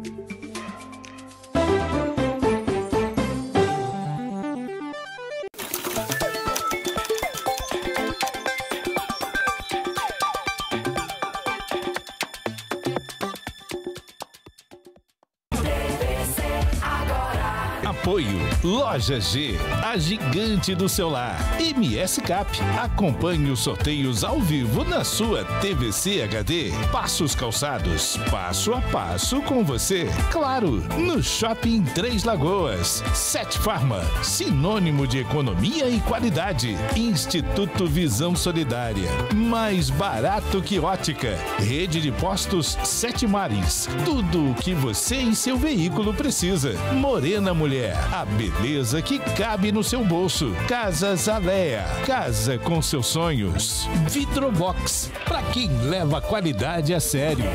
Apoio Loja G, a gigante do celular. MS Cap, acompanhe os sorteios ao vivo na sua TVC HD. Passos Calçados, passo a passo com você. Claro, no Shopping Três Lagoas. Sete Farma, sinônimo de economia e qualidade. Instituto Visão Solidária, mais barato que ótica. Rede de postos Sete Mares, tudo o que você e seu veículo precisa. Morena Mulher, a beleza que cabe no seu bolso. Casas Alea, casa com seus sonhos. Vitrobox, para quem leva a qualidade a sério.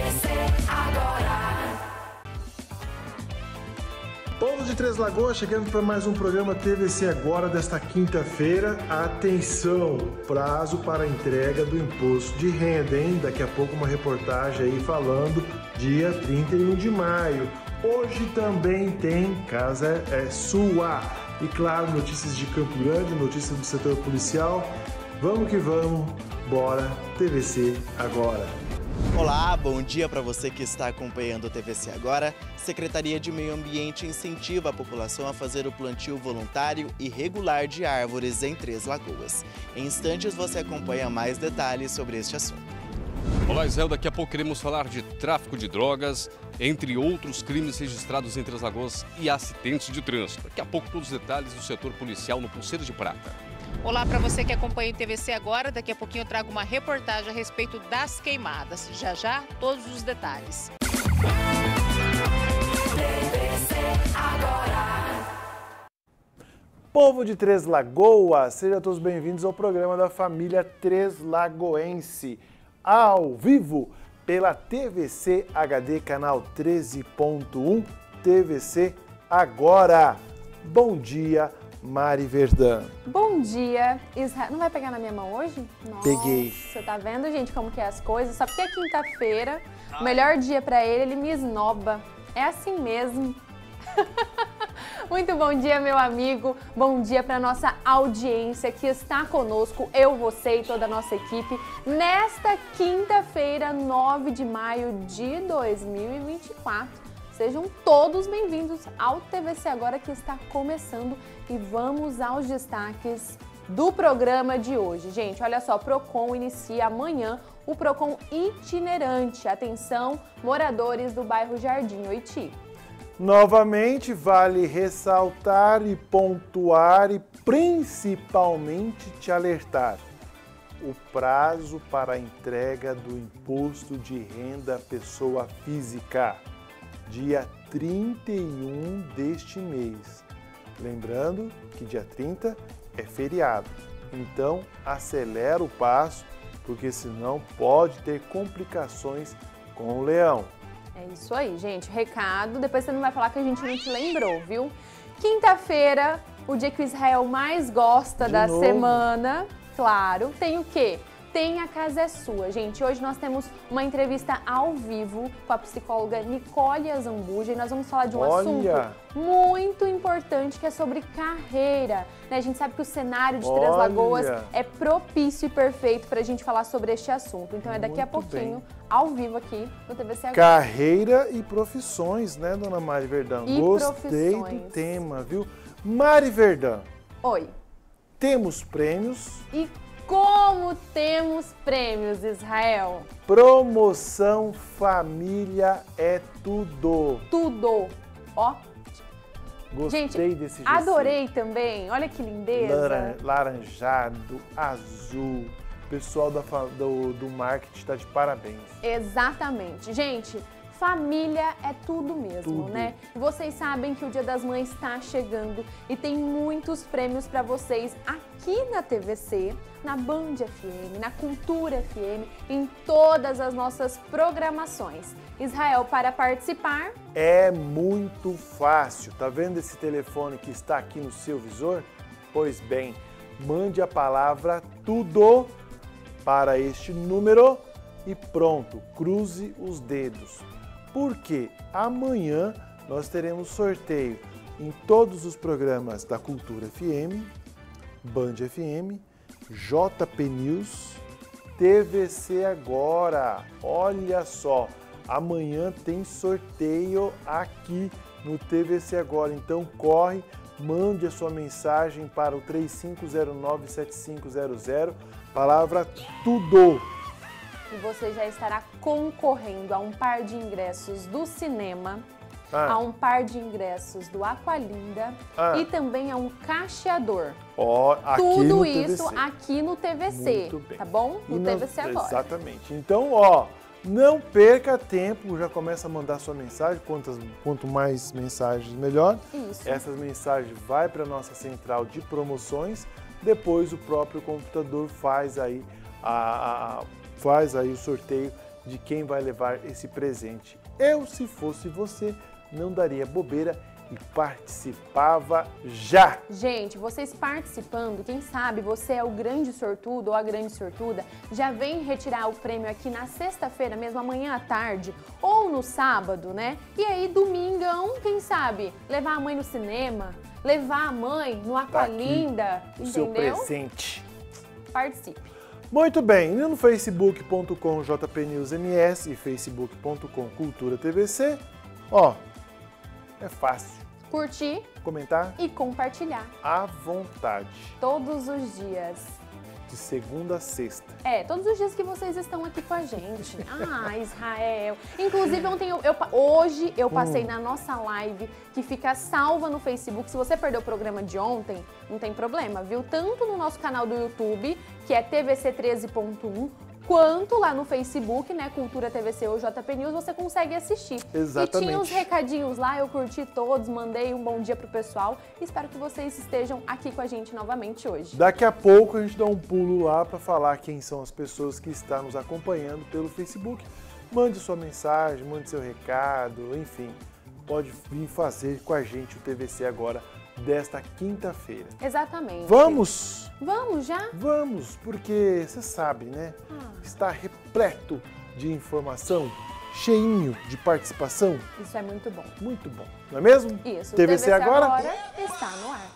Povo de Três Lagoas, chegando para mais um programa TVC Agora desta quinta-feira. Atenção, prazo para entrega do imposto de renda, hein? Daqui a pouco uma reportagem aí falando dia 31 de maio. Hoje também tem Casa é Sua. E claro, notícias de Campo Grande, notícias do setor policial. Vamos que vamos, bora, TVC Agora. Olá, bom dia para você que está acompanhando o TVC Agora. Secretaria de Meio Ambiente incentiva a população a fazer o plantio voluntário e regular de árvores em Três Lagoas. Em instantes você acompanha mais detalhes sobre este assunto. Olá, Israel, daqui a pouco queremos falar de tráfico de drogas, entre outros crimes registrados em Três Lagoas e acidentes de trânsito. Daqui a pouco todos os detalhes do setor policial no Pulseira de Prata. Olá para você que acompanha o TVC Agora, daqui a pouquinho eu trago uma reportagem a respeito das queimadas. Já já, todos os detalhes. Povo de Três Lagoas, sejam todos bem-vindos ao programa da família Três Lagoense, ao vivo pela TVC HD, canal 13.1, TVC Agora. Bom dia, Mari Verdão. Bom dia, Israel. Não vai pegar na minha mão hoje? Nossa, peguei. Você tá vendo, gente, como que é as coisas? Só porque é quinta-feira, o melhor dia pra ele me esnoba. É assim mesmo. Muito bom dia, meu amigo. Bom dia para nossa audiência que está conosco, eu, você e toda a nossa equipe, nesta quinta-feira, 9 de maio de 2024. Sejam todos bem-vindos ao TVC Agora que está começando e vamos aos destaques do programa de hoje. Gente, olha só, Procon inicia amanhã o Procon itinerante. Atenção, moradores do bairro Jardim Oiti. Novamente, vale ressaltar e pontuar e principalmente te alertar. O prazo para a entrega do imposto de renda à pessoa física, dia 31 deste mês. Lembrando que dia 30 é feriado, então acelera o passo, porque senão pode ter complicações com o leão. É isso aí, gente. Recado, depois você não vai falar que a gente não te lembrou, viu? Quinta-feira, o dia que o Israel mais gosta da semana, claro, tem o quê? Tem A Casa é Sua, gente. Hoje nós temos uma entrevista ao vivo com a psicóloga Nicole Azambuja e nós vamos falar de um assunto muito importante que é sobre carreira. Né? A gente sabe que o cenário de Três Lagoas é propício e perfeito para a gente falar sobre este assunto. Então é daqui a pouquinho, ao vivo aqui no TVC Agora. Carreira e profissões, né, dona Mari Verdão? Gostei do tema, viu? Mari Verdão. Oi. Temos prêmios. E como temos prêmios, Israel? Promoção Família é Tudo. Tudo. Ó. Gostei gente, desse jeito. Adorei também. Olha que lindeza. Laranjado, azul. O pessoal do marketing está de parabéns. Exatamente. Gente, família é tudo mesmo, né? E vocês sabem que o Dia das Mães está chegando e tem muitos prêmios para vocês aqui na TVC, na Band FM, na Cultura FM, em todas as nossas programações. Israel, para participar... É muito fácil. Tá vendo esse telefone que está aqui no seu visor? Pois bem, mande a palavra TUDO para este número e pronto, cruze os dedos. Porque amanhã nós teremos sorteio em todos os programas da Cultura FM, Band FM, JP News, TVC Agora. Olha só, amanhã tem sorteio aqui no TVC Agora. Então corre, mande a sua mensagem para o 3509-7500, palavra tudo. E você já estará concorrendo a um par de ingressos do cinema, a um par de ingressos do Aqualinda e também a um cacheador. Aqui Tudo no isso TVC. aqui no TVC, Muito bem. tá bom? No TVC Agora. Exatamente. Então, não perca tempo, já começa a mandar sua mensagem, quanto mais mensagens, melhor. Isso. Essas mensagens vai para a nossa central de promoções, depois o próprio computador faz aí o sorteio de quem vai levar esse presente. Eu, se fosse você, não daria bobeira e participava já! Gente, vocês participando, quem sabe você é o grande sortudo ou a grande sortuda, já vem retirar o prêmio aqui na sexta-feira mesmo, amanhã à tarde, ou no sábado, né? E aí, domingão, quem sabe, levar a mãe no cinema, levar a mãe no Aqualinda, o seu entendeu? presente. Participe. Muito bem, no facebook.com jpnewsms e facebook.com Cultura TVC, é fácil. Curtir Comentar e compartilhar. à vontade, Todos os dias. de segunda a sexta. Todos os dias que vocês estão aqui com a gente. Israel. Inclusive, hoje eu passei na nossa live, que fica salva no Facebook. Se você perdeu o programa de ontem, não tem problema, viu? Tanto no nosso canal do YouTube, que é TVC 13.1, quanto lá no Facebook, né, Cultura TVC ou JP News, você consegue assistir. Exatamente. E tinha uns recadinhos lá, eu curti todos, mandei um bom dia pro pessoal. Espero que vocês estejam aqui com a gente novamente hoje. Daqui a pouco a gente dá um pulo lá para falar quem são as pessoas que estão nos acompanhando pelo Facebook. Mande sua mensagem, mande seu recado, enfim, pode vir fazer com a gente o TVC Agora desta quinta-feira. Exatamente. Vamos? Vamos já? Vamos, porque você sabe, né? Está repleto de informação, cheinho de participação. Isso é muito bom. Muito bom, não é mesmo? Isso, TVC Agora está no ar.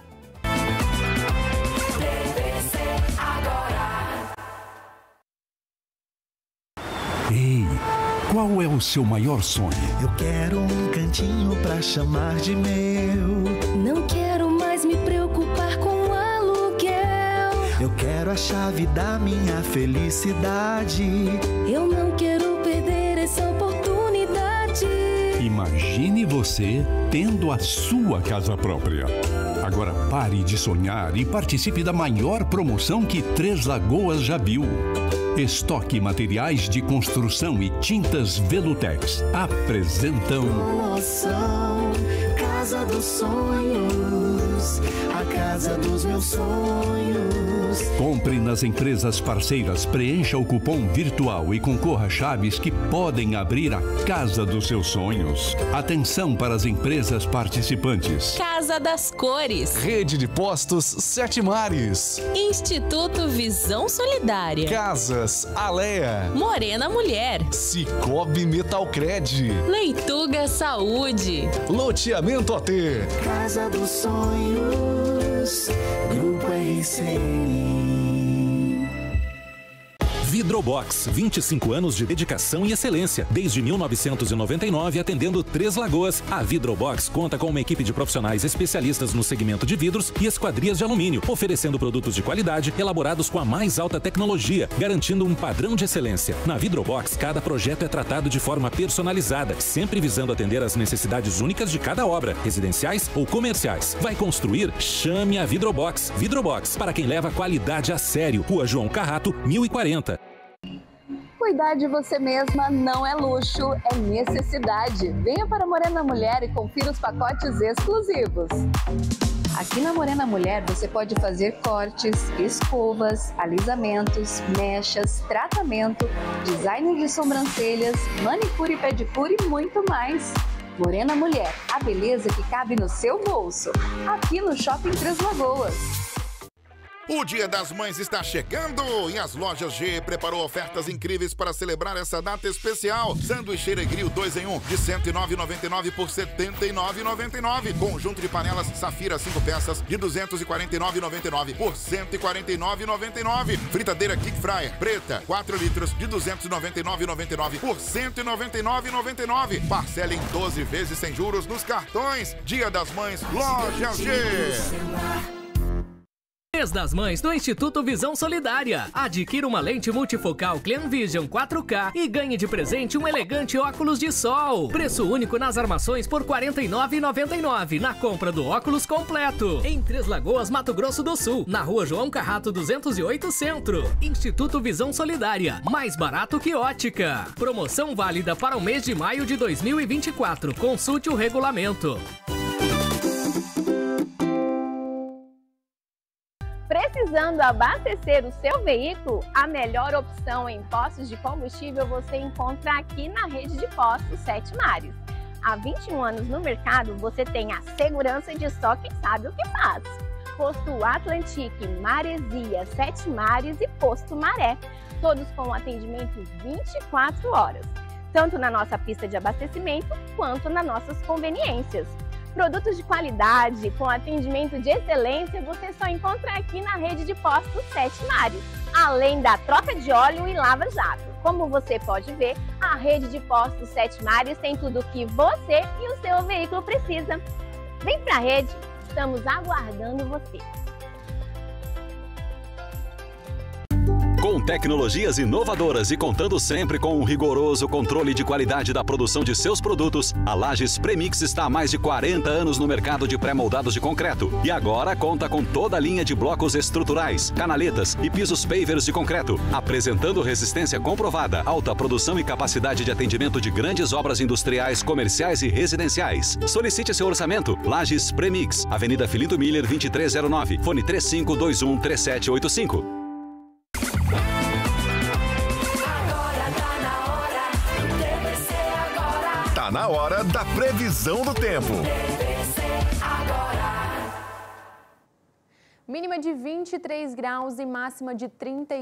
Ei, qual é o seu maior sonho? Eu quero um cantinho pra chamar de meu. Não quero mais me preocupar com aluguel. Eu quero a chave da minha felicidade. Eu não quero perder essa oportunidade. Imagine você tendo a sua casa própria. Agora pare de sonhar e participe da maior promoção que Três Lagoas já viu. Estoque Materiais de Construção e Tintas Velutex apresentam Promoção Casa dos Sonhos, a casa dos meus sonhos. Compre nas empresas parceiras, preencha o cupom virtual e concorra a chaves que podem abrir a casa dos seus sonhos. Atenção para as empresas participantes. Casa das Cores. Rede de Postos Sete Mares. Instituto Visão Solidária. Casas Alea. Morena Mulher. Cicobi Metalcred. Leituga Saúde. Loteamento AT. Casa dos Sonhos, Grupo RCN. Vidrobox, 25 anos de dedicação e excelência. Desde 1999, atendendo Três Lagoas, a Vidrobox conta com uma equipe de profissionais especialistas no segmento de vidros e esquadrias de alumínio, oferecendo produtos de qualidade elaborados com a mais alta tecnologia, garantindo um padrão de excelência. Na Vidrobox, cada projeto é tratado de forma personalizada, sempre visando atender às necessidades únicas de cada obra, residenciais ou comerciais. Vai construir? Chame a Vidrobox. Vidrobox, para quem leva qualidade a sério. Rua João Carrato, 1040. Cuidar de você mesma não é luxo, é necessidade. Venha para a Morena Mulher e confira os pacotes exclusivos. Aqui na Morena Mulher você pode fazer cortes, escovas, alisamentos, mechas, tratamento, design de sobrancelhas, manicure e pedicure e muito mais. Morena Mulher, a beleza que cabe no seu bolso. Aqui no Shopping Três Lagoas. O Dia das Mães está chegando e as lojas G preparou ofertas incríveis para celebrar essa data especial. Sanduicheira Grill 2 em 1 de R$ 109,99 por R$ 79,99. Conjunto de panelas Safira 5 peças de R$ 249,99 por R$ 149,99. Fritadeira Kick Fryer preta 4 litros de R$ 299,99 por R$ 199,99. Parcela em 12 vezes sem juros nos cartões. Dia das Mães, Loja G. Mês das Mães do Instituto Visão Solidária. Adquira uma lente multifocal Clean Vision 4K e ganhe de presente um elegante óculos de sol. Preço único nas armações por R$ 49,99 na compra do óculos completo. Em Três Lagoas, Mato Grosso do Sul, na Rua João Carrato 208 Centro. Instituto Visão Solidária. Mais barato que ótica. Promoção válida para o mês de maio de 2024. Consulte o regulamento. Precisando abastecer o seu veículo? A melhor opção em postos de combustível você encontra aqui na rede de postos Sete Mares. Há 21 anos no mercado, você tem a segurança de só quem sabe o que faz. Posto Atlantique, Maresia, Sete Mares e Posto Maré, todos com atendimento 24 horas, tanto na nossa pista de abastecimento quanto nas nossas conveniências. Produtos de qualidade, com atendimento de excelência, você só encontra aqui na rede de postos Sete Mares, além da troca de óleo e lava-jato. Como você pode ver, a rede de postos Sete Mares tem tudo o que você e o seu veículo precisa. Vem pra rede, estamos aguardando você. Com tecnologias inovadoras e contando sempre com um rigoroso controle de qualidade da produção de seus produtos, a Lages Premix está há mais de 40 anos no mercado de pré-moldados de concreto e agora conta com toda a linha de blocos estruturais, canaletas e pisos pavers de concreto, apresentando resistência comprovada, alta produção e capacidade de atendimento de grandes obras industriais, comerciais e residenciais. Solicite seu orçamento. Lages Premix, Avenida Filindo Miller 2309, fone 35213785. Tá na hora da previsão do tempo. Mínima de 23 graus e máxima de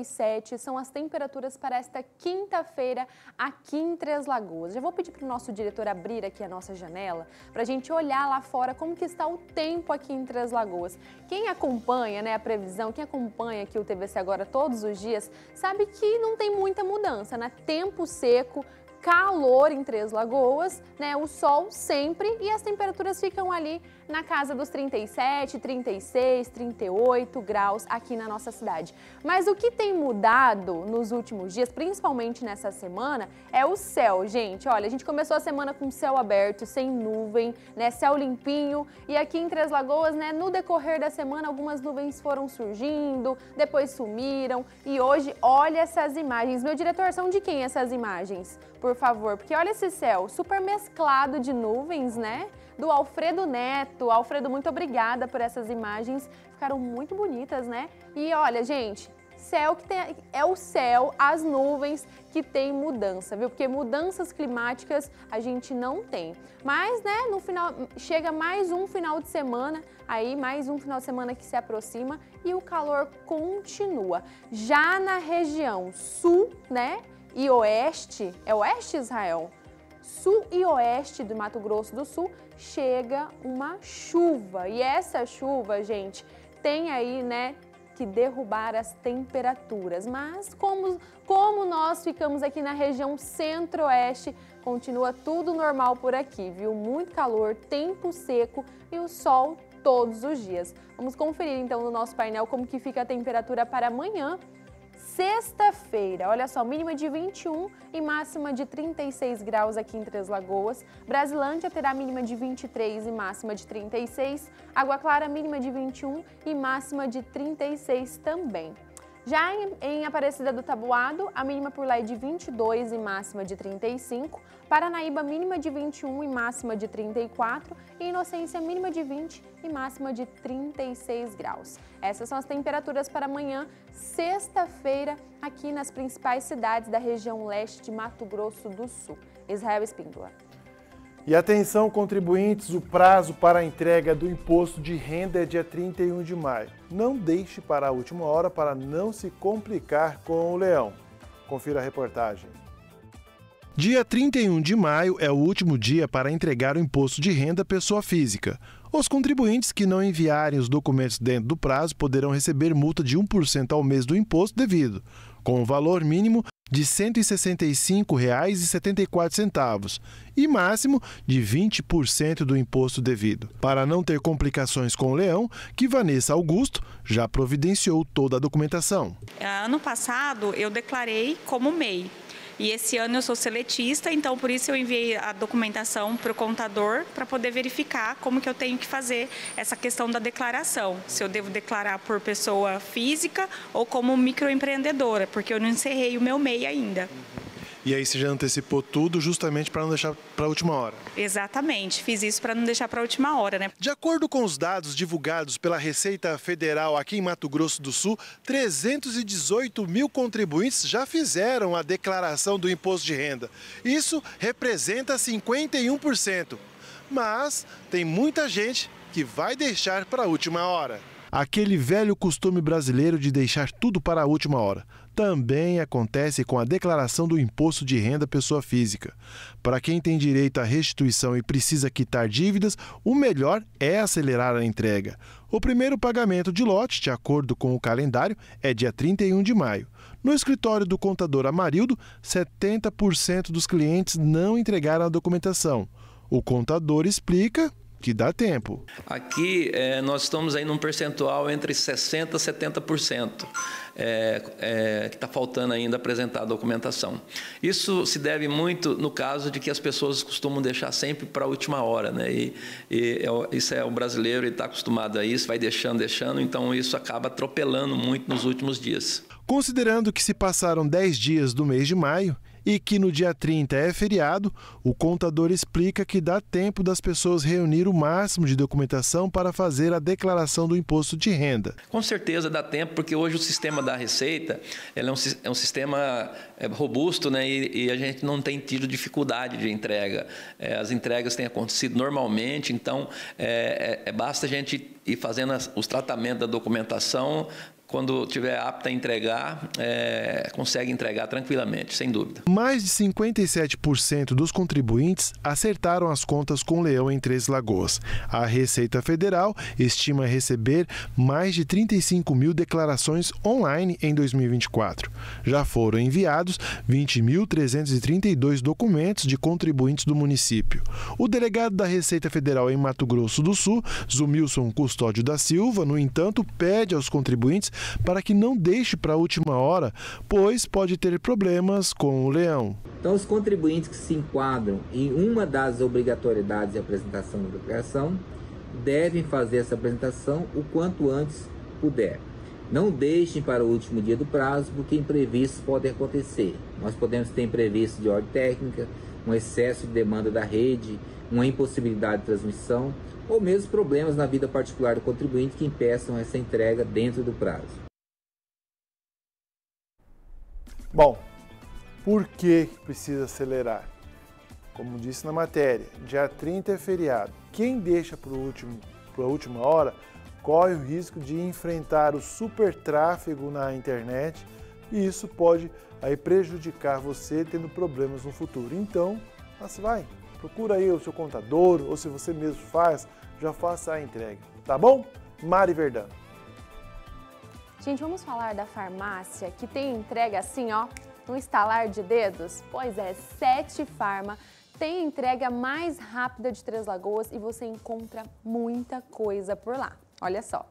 37 são as temperaturas para esta quinta-feira aqui em Três Lagoas. Já vou pedir para o nosso diretor abrir aqui a nossa janela para a gente olhar lá fora como que está o tempo aqui em Três Lagoas. Quem acompanha, né, a previsão, quem acompanha aqui o TVC Agora todos os dias, sabe que não tem muita mudança, né? Tempo seco, calor em Três Lagoas, né? O sol sempre e as temperaturas ficam ali na casa dos 37, 36, 38 graus aqui na nossa cidade. Mas o que tem mudado nos últimos dias, principalmente nessa semana, é o céu, gente. Olha, a gente começou a semana com céu aberto, sem nuvem, né? Céu limpinho. E aqui em Três Lagoas, né? No decorrer da semana, algumas nuvens foram surgindo, depois sumiram. E hoje, olha essas imagens. Meu diretor, são de quem essas imagens? Por favor, porque olha esse céu super mesclado de nuvens, né? Do Alfredo Neto. Alfredo, muito obrigada por essas imagens, ficaram muito bonitas, né? E olha, gente, céu que tem, é o céu, as nuvens que tem mudança, viu? Porque mudanças climáticas a gente não tem. Mas, né, no final, chega mais um final de semana, aí mais um final de semana que se aproxima e o calor continua. Já na região sul, né, e oeste, é oeste, Israel? Sul e oeste do Mato Grosso do Sul, chega uma chuva. E essa chuva, gente, tem aí, né, que derrubar as temperaturas. Mas como nós ficamos aqui na região centro-oeste, continua tudo normal por aqui, viu? Muito calor, tempo seco e o sol todos os dias. Vamos conferir então no nosso painel como que fica a temperatura para amanhã. Sexta-feira, olha só, mínima de 21 e máxima de 36 graus aqui em Três Lagoas. Brasilândia terá mínima de 23 e máxima de 36. Água Clara, mínima de 21 e máxima de 36 também. Já em Aparecida do Taboado, a mínima por lá é de 22 e máxima de 35. Paranaíba, mínima de 21 e máxima de 34. E Inocência, mínima de 20 e máxima de 36 graus. Essas são as temperaturas para amanhã, sexta-feira, aqui nas principais cidades da região leste de Mato Grosso do Sul. Israel Espíndola. E atenção, contribuintes, o prazo para a entrega do imposto de renda é dia 31 de maio. Não deixe para a última hora para não se complicar com o leão. Confira a reportagem. Dia 31 de maio é o último dia para entregar o imposto de renda à pessoa física. Os contribuintes que não enviarem os documentos dentro do prazo poderão receber multa de 1% ao mês do imposto devido, com o valor mínimo de R$ 165,74 e máximo de 20% do imposto devido. Para não ter complicações com o leão, que Vanessa Augusto já providenciou toda a documentação. Ano passado eu declarei como MEI. E esse ano eu sou seletista, então por isso eu enviei a documentação para o contador para poder verificar como que eu tenho que fazer essa questão da declaração. Se eu devo declarar por pessoa física ou como microempreendedora, porque eu não encerrei o meu MEI ainda. E aí você já antecipou tudo justamente para não deixar para a última hora? Exatamente, fiz isso para não deixar para a última hora, né? De acordo com os dados divulgados pela Receita Federal aqui em Mato Grosso do Sul, 318 mil contribuintes já fizeram a declaração do imposto de renda. Isso representa 51%. Mas tem muita gente que vai deixar para a última hora. Aquele velho costume brasileiro de deixar tudo para a última hora também acontece com a declaração do imposto de renda pessoa física. Para quem tem direito à restituição e precisa quitar dívidas, o melhor é acelerar a entrega. O primeiro pagamento de lote, de acordo com o calendário, é dia 31 de maio. No escritório do contador Amarildo, 70% dos clientes não entregaram a documentação. O contador explica que dá tempo. Aqui nós estamos aí num percentual entre 60% e 70%. Que está faltando ainda apresentar a documentação. Isso se deve muito no caso de que as pessoas costumam deixar sempre para a última hora, né? Isso é o brasileiro, ele está acostumado a isso, vai deixando, então isso acaba atropelando muito nos últimos dias. Considerando que se passaram 10 dias do mês de maio e que no dia 30 é feriado, o contador explica que dá tempo das pessoas reunir o máximo de documentação para fazer a declaração do imposto de renda. Com certeza dá tempo, porque hoje o sistema da Receita é um sistema robusto, né? E a gente não tem tido dificuldade de entrega. As entregas têm acontecido normalmente, então basta a gente ir fazendo os tratamentos da documentação. Quando estiver apta a entregar, consegue entregar tranquilamente, sem dúvida. Mais de 57% dos contribuintes acertaram as contas com o leão em Três Lagoas. A Receita Federal estima receber mais de 35 mil declarações online em 2024. Já foram enviados 20.332 documentos de contribuintes do município. O delegado da Receita Federal em Mato Grosso do Sul, Zumilson Custódio da Silva, no entanto, pede aos contribuintes para que não deixe para a última hora, pois pode ter problemas com o leão. Então, os contribuintes que se enquadram em uma das obrigatoriedades de apresentação da declaração devem fazer essa apresentação o quanto antes puder. Não deixem para o último dia do prazo, porque imprevistos podem acontecer. Nós podemos ter imprevisto de ordem técnica, um excesso de demanda da rede, uma impossibilidade de transmissão, ou mesmo problemas na vida particular do contribuinte que impeçam essa entrega dentro do prazo. Bom, por que precisa acelerar? Como disse na matéria, dia 30 é feriado. Quem deixa para a última hora corre o risco de enfrentar o supertráfego na internet e isso pode aí prejudicar você tendo problemas no futuro. Então, procura aí o seu contador ou se você mesmo faz, já faça a entrega, tá bom? Mari Verdão. Gente, vamos falar da farmácia que tem entrega assim, ó, no estalar de dedos? Pois é, 7 Farma tem a entrega mais rápida de Três Lagoas e você encontra muita coisa por lá. Olha só.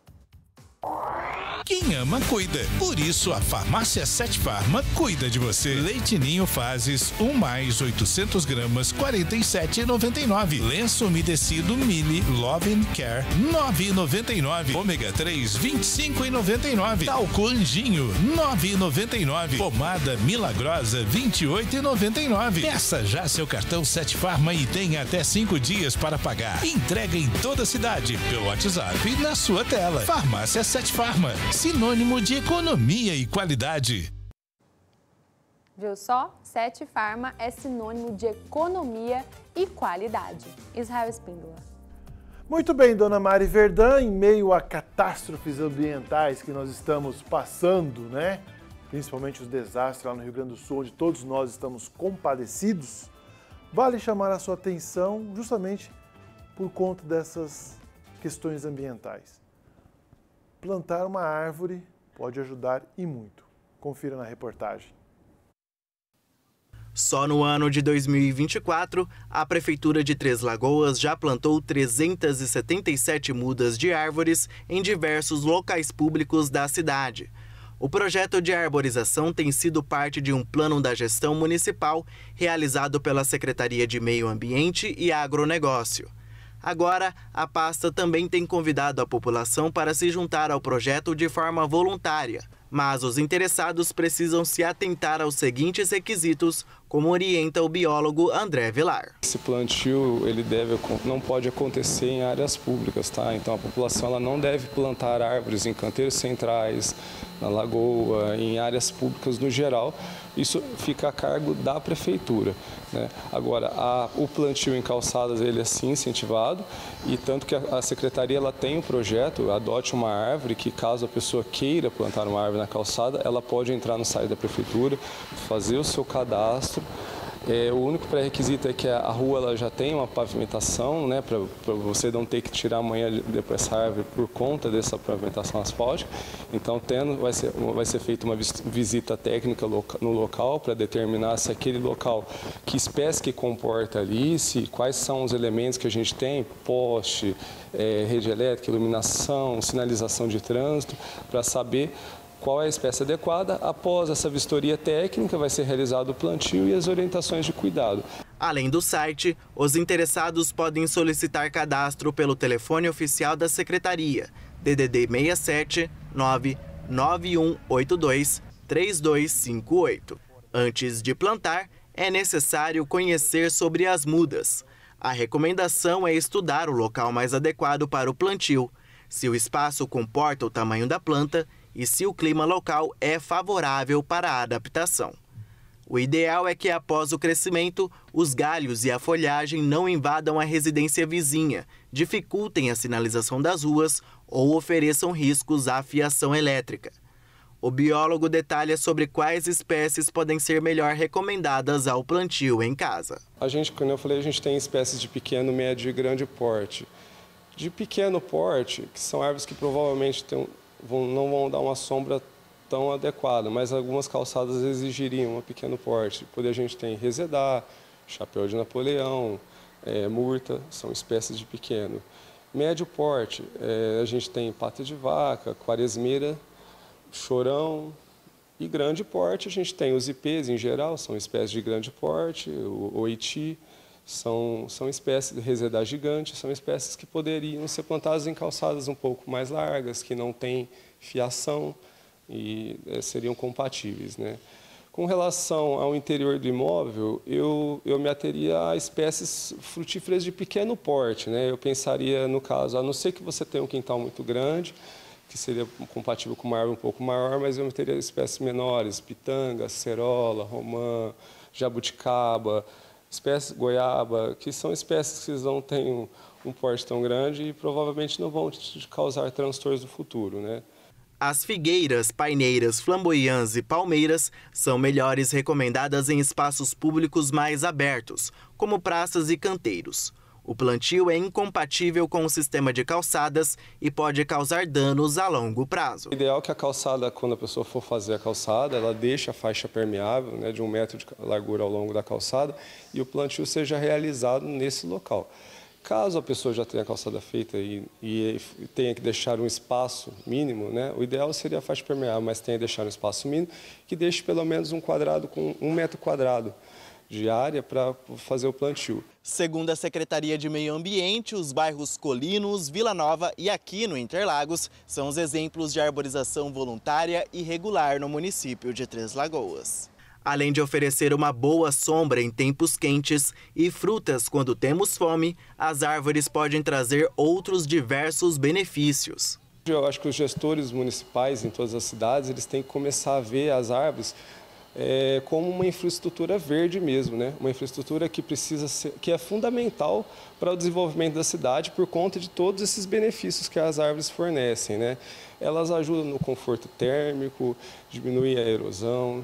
Quem ama, cuida. Por isso, a Farmácia 7 Farma cuida de você. Leite Ninho Fases, 1 mais 800 gramas, R$ 47,99. Lenço umedecido Mili Love and Care, R$ 9,99. Ômega 3, R$ 25,99. Talco Anjinho, R$ 9,99. Pomada Milagrosa, R$ 28,99. Peça já seu cartão 7 Farma e tenha até 5 dias para pagar. Entrega em toda a cidade, pelo WhatsApp e na sua tela. Farmácia 7 Farma, sinônimo de economia e qualidade. Viu só? 7 Farma é sinônimo de economia e qualidade. Israel Espíndola. Muito bem, dona Mari Verdã, em meio a catástrofes ambientais que nós estamos passando, né? Principalmente os desastres lá no Rio Grande do Sul, onde todos nós estamos compadecidos, vale chamar a sua atenção justamente por conta dessas questões ambientais. Plantar uma árvore pode ajudar e muito. Confira na reportagem. Só no ano de 2024, a Prefeitura de Três Lagoas já plantou 377 mudas de árvores em diversos locais públicos da cidade. O projeto de arborização tem sido parte de um plano da gestão municipal realizado pela Secretaria de Meio Ambiente e Agronegócio. Agora, a pasta também tem convidado a população para se juntar ao projeto de forma voluntária. Mas os interessados precisam se atentar aos seguintes requisitos, como orienta o biólogo André Vilar. Esse plantio não pode acontecer em áreas públicas, tá? Então a população ela não deve plantar árvores em canteiros centrais, na lagoa, em áreas públicas no geral. Isso fica a cargo da prefeitura, né? Agora, o plantio em calçadas ele é sim incentivado e tanto que a secretaria ela tem um projeto, adote uma árvore, que caso a pessoa queira plantar uma árvore na calçada, ela pode entrar no site da prefeitura, fazer o seu cadastro. O único pré-requisito é que a rua ela já tem uma pavimentação, né, para você não ter que tirar amanhã depois essa árvore por conta dessa pavimentação asfáltica. Então, vai ser feita uma visita técnica no local para determinar se aquele local, que espécie que comporta ali, quais são os elementos que a gente tem, poste, rede elétrica, iluminação, sinalização de trânsito, para saber qual é a espécie adequada. Após essa vistoria técnica, vai ser realizado o plantio e as orientações de cuidado. Além do site, os interessados podem solicitar cadastro pelo telefone oficial da Secretaria, DDD 67 99182 3258. Antes de plantar, é necessário conhecer sobre as mudas. A recomendação é estudar o local mais adequado para o plantio, se o espaço comporta o tamanho da planta e se o clima local é favorável para a adaptação. O ideal é que, após o crescimento, os galhos e a folhagem não invadam a residência vizinha, dificultem a sinalização das ruas ou ofereçam riscos à fiação elétrica. O biólogo detalha sobre quais espécies podem ser melhor recomendadas ao plantio em casa. Como eu falei, a gente tem espécies de pequeno, médio e grande porte. De pequeno porte, que são árvores que provavelmente não vão dar uma sombra tão adequada, mas algumas calçadas exigiriam um pequeno porte. Por a gente tem resedá, chapéu de Napoleão, murta, são espécies de pequeno. Médio porte, a gente tem pata de vaca, quaresmeira, chorão. E grande porte, a gente tem os ipês em geral, são espécies de grande porte, o oiti, são espécies de resedá gigante, são espécies que poderiam ser plantadas em calçadas um pouco mais largas, que não têm fiação e seriam compatíveis, né? Com relação ao interior do imóvel, eu me ateria a espécies frutíferas de pequeno porte, né? Eu pensaria, no caso, a não ser que você tenha um quintal muito grande, que seria compatível com uma árvore um pouco maior, mas eu teria espécies menores, pitanga, cerola, romã, jabuticaba, espécies goiaba, que são espécies que não têm um porte tão grande e provavelmente não vão te causar transtornos no futuro, né? As figueiras, paineiras, flamboyants e palmeiras são melhores recomendadas em espaços públicos mais abertos, como praças e canteiros. O plantio é incompatível com o sistema de calçadas e pode causar danos a longo prazo. O ideal é que a calçada, quando a pessoa for fazer a calçada, ela deixe a faixa permeável, né, de 1 metro de largura ao longo da calçada e o plantio seja realizado nesse local. Caso a pessoa já tenha a calçada feita e tenha que deixar um espaço mínimo, né, o ideal seria a faixa permeável, mas tenha que deixar um espaço mínimo que deixe pelo menos um quadrado com 1 metro quadrado de área para fazer o plantio. Segundo a Secretaria de Meio Ambiente, os bairros Colinos, Vila Nova e Aquino, Interlagos, são os exemplos de arborização voluntária e regular no município de Três Lagoas. Além de oferecer uma boa sombra em tempos quentes e frutas quando temos fome, as árvores podem trazer outros diversos benefícios. Eu acho que os gestores municipais em todas as cidades, eles têm que começar a ver as árvores como uma infraestrutura verde mesmo, né? Uma infraestrutura que que é fundamental para o desenvolvimento da cidade por conta de todos esses benefícios que as árvores fornecem, né? Elas ajudam no conforto térmico, diminuem a erosão,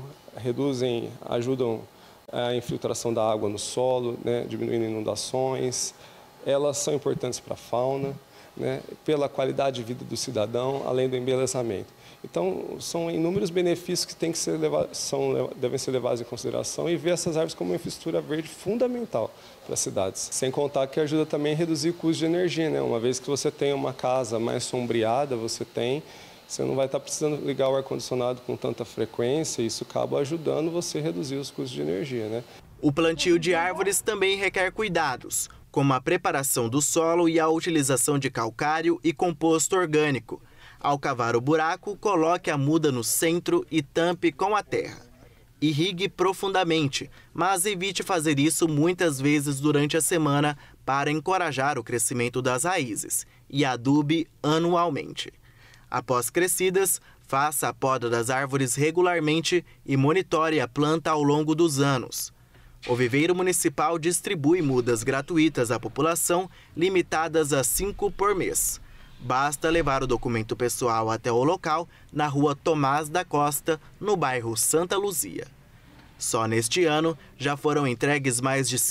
ajudam a infiltração da água no solo, né? Diminuindo inundações. Elas são importantes para a fauna, né? Pela qualidade de vida do cidadão, além do embelezamento. Então, são inúmeros benefícios que devem ser levados em consideração e ver essas árvores como uma infraestrutura verde fundamental para as cidades. Sem contar que ajuda também a reduzir o custo de energia, né? Uma vez que você tem uma casa mais sombreada, você não vai estar precisando ligar o ar-condicionado com tanta frequência, e isso acaba ajudando você a reduzir os custos de energia, né? O plantio de árvores também requer cuidados, como a preparação do solo e a utilização de calcário e composto orgânico. Ao cavar o buraco, coloque a muda no centro e tampe com a terra. Irrigue profundamente, mas evite fazer isso muitas vezes durante a semana para encorajar o crescimento das raízes, e adube anualmente. Após crescidas, faça a poda das árvores regularmente e monitore a planta ao longo dos anos. O Viveiro Municipal distribui mudas gratuitas à população, limitadas a 5 por mês. Basta levar o documento pessoal até o local, na rua Tomás da Costa, no bairro Santa Luzia. Só neste ano, já foram entregues mais de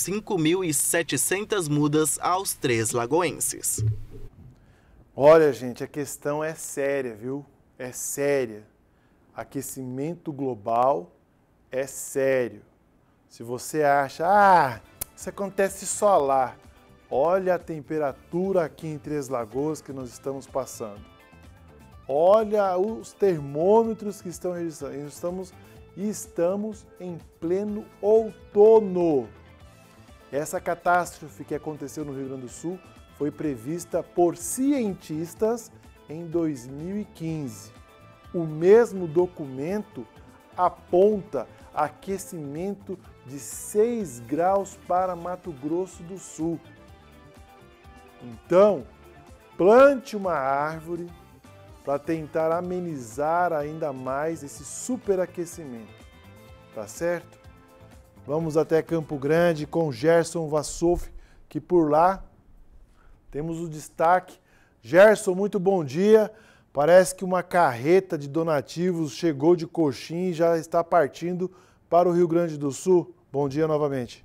5.700 mudas aos 3 lagoenses. Olha, gente, a questão é séria, viu? É séria. Aquecimento global é sério. Se você acha, isso acontece só lá. Olha a temperatura aqui em Três Lagoas que nós estamos passando. Olha os termômetros que estão registrando. Estamos em pleno outono. Essa catástrofe que aconteceu no Rio Grande do Sul foi prevista por cientistas em 2015. O mesmo documento aponta aquecimento de 6 graus para Mato Grosso do Sul. Então, plante uma árvore para tentar amenizar ainda mais esse superaquecimento. Tá certo? Vamos até Campo Grande com Gerson Vassouf, que por lá temos o destaque. Gerson, muito bom dia. Parece que uma carreta de donativos chegou de Coxim e já está partindo para o Rio Grande do Sul. Bom dia novamente.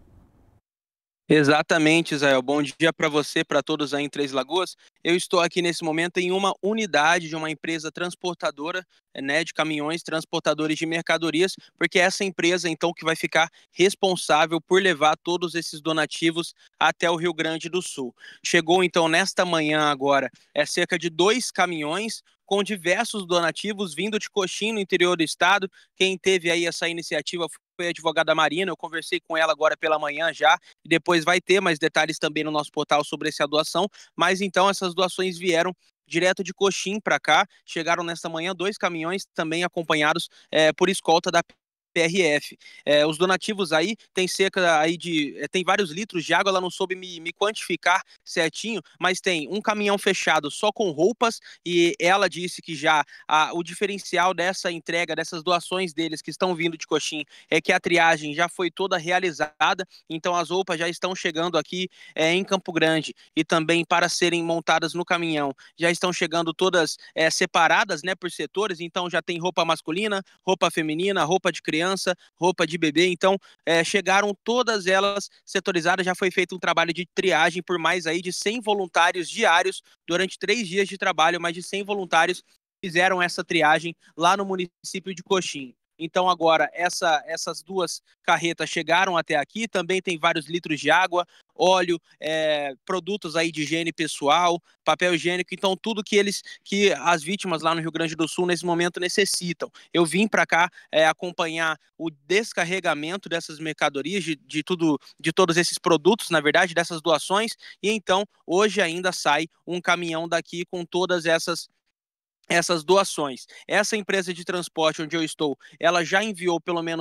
Exatamente, Israel. Bom dia para você, para todos aí em Três Lagoas. Eu estou aqui nesse momento em uma unidade de uma empresa transportadora, né, de caminhões, transportadores de mercadorias, porque é essa empresa, então, que vai ficar responsável por levar todos esses donativos até o Rio Grande do Sul. Chegou, então, nesta manhã agora, cerca de 2 caminhões com diversos donativos vindo de Coxim, no interior do estado. Quem teve aí essa iniciativa foi a advogada Marina. Eu conversei com ela agora pela manhã já, e depois vai ter mais detalhes também no nosso portal sobre essa doação. Mas então essas doações vieram direto de Coxim para cá, chegaram nesta manhã 2 caminhões também acompanhados por escolta da PRF. Os donativos aí tem cerca aí de tem vários litros de água. Ela não soube me quantificar certinho, mas tem um caminhão fechado só com roupas, e ela disse que já o diferencial dessa entrega, dessas doações deles que estão vindo de Coxim, é que a triagem já foi toda realizada, então as roupas já estão chegando aqui em Campo Grande, e também para serem montadas no caminhão já estão chegando todas separadas, né, por setores. Então já tem roupa masculina, roupa feminina, roupa de criança, roupa de bebê. Então chegaram todas elas setorizadas. Já foi feito um trabalho de triagem por mais aí de 100 voluntários diários durante 3 dias de trabalho. Mais de 100 voluntários fizeram essa triagem lá no município de Coxim. Então agora essas 2 carretas chegaram até aqui. Também tem vários litros de água, óleo, produtos aí de higiene pessoal, papel higiênico. Então tudo que as vítimas lá no Rio Grande do Sul nesse momento necessitam. Eu vim para cá acompanhar o descarregamento dessas mercadorias, de todos esses produtos, na verdade, dessas doações. E então hoje ainda sai um caminhão daqui com todas essas doações. Essa empresa de transporte onde eu estou, ela já enviou pelo menos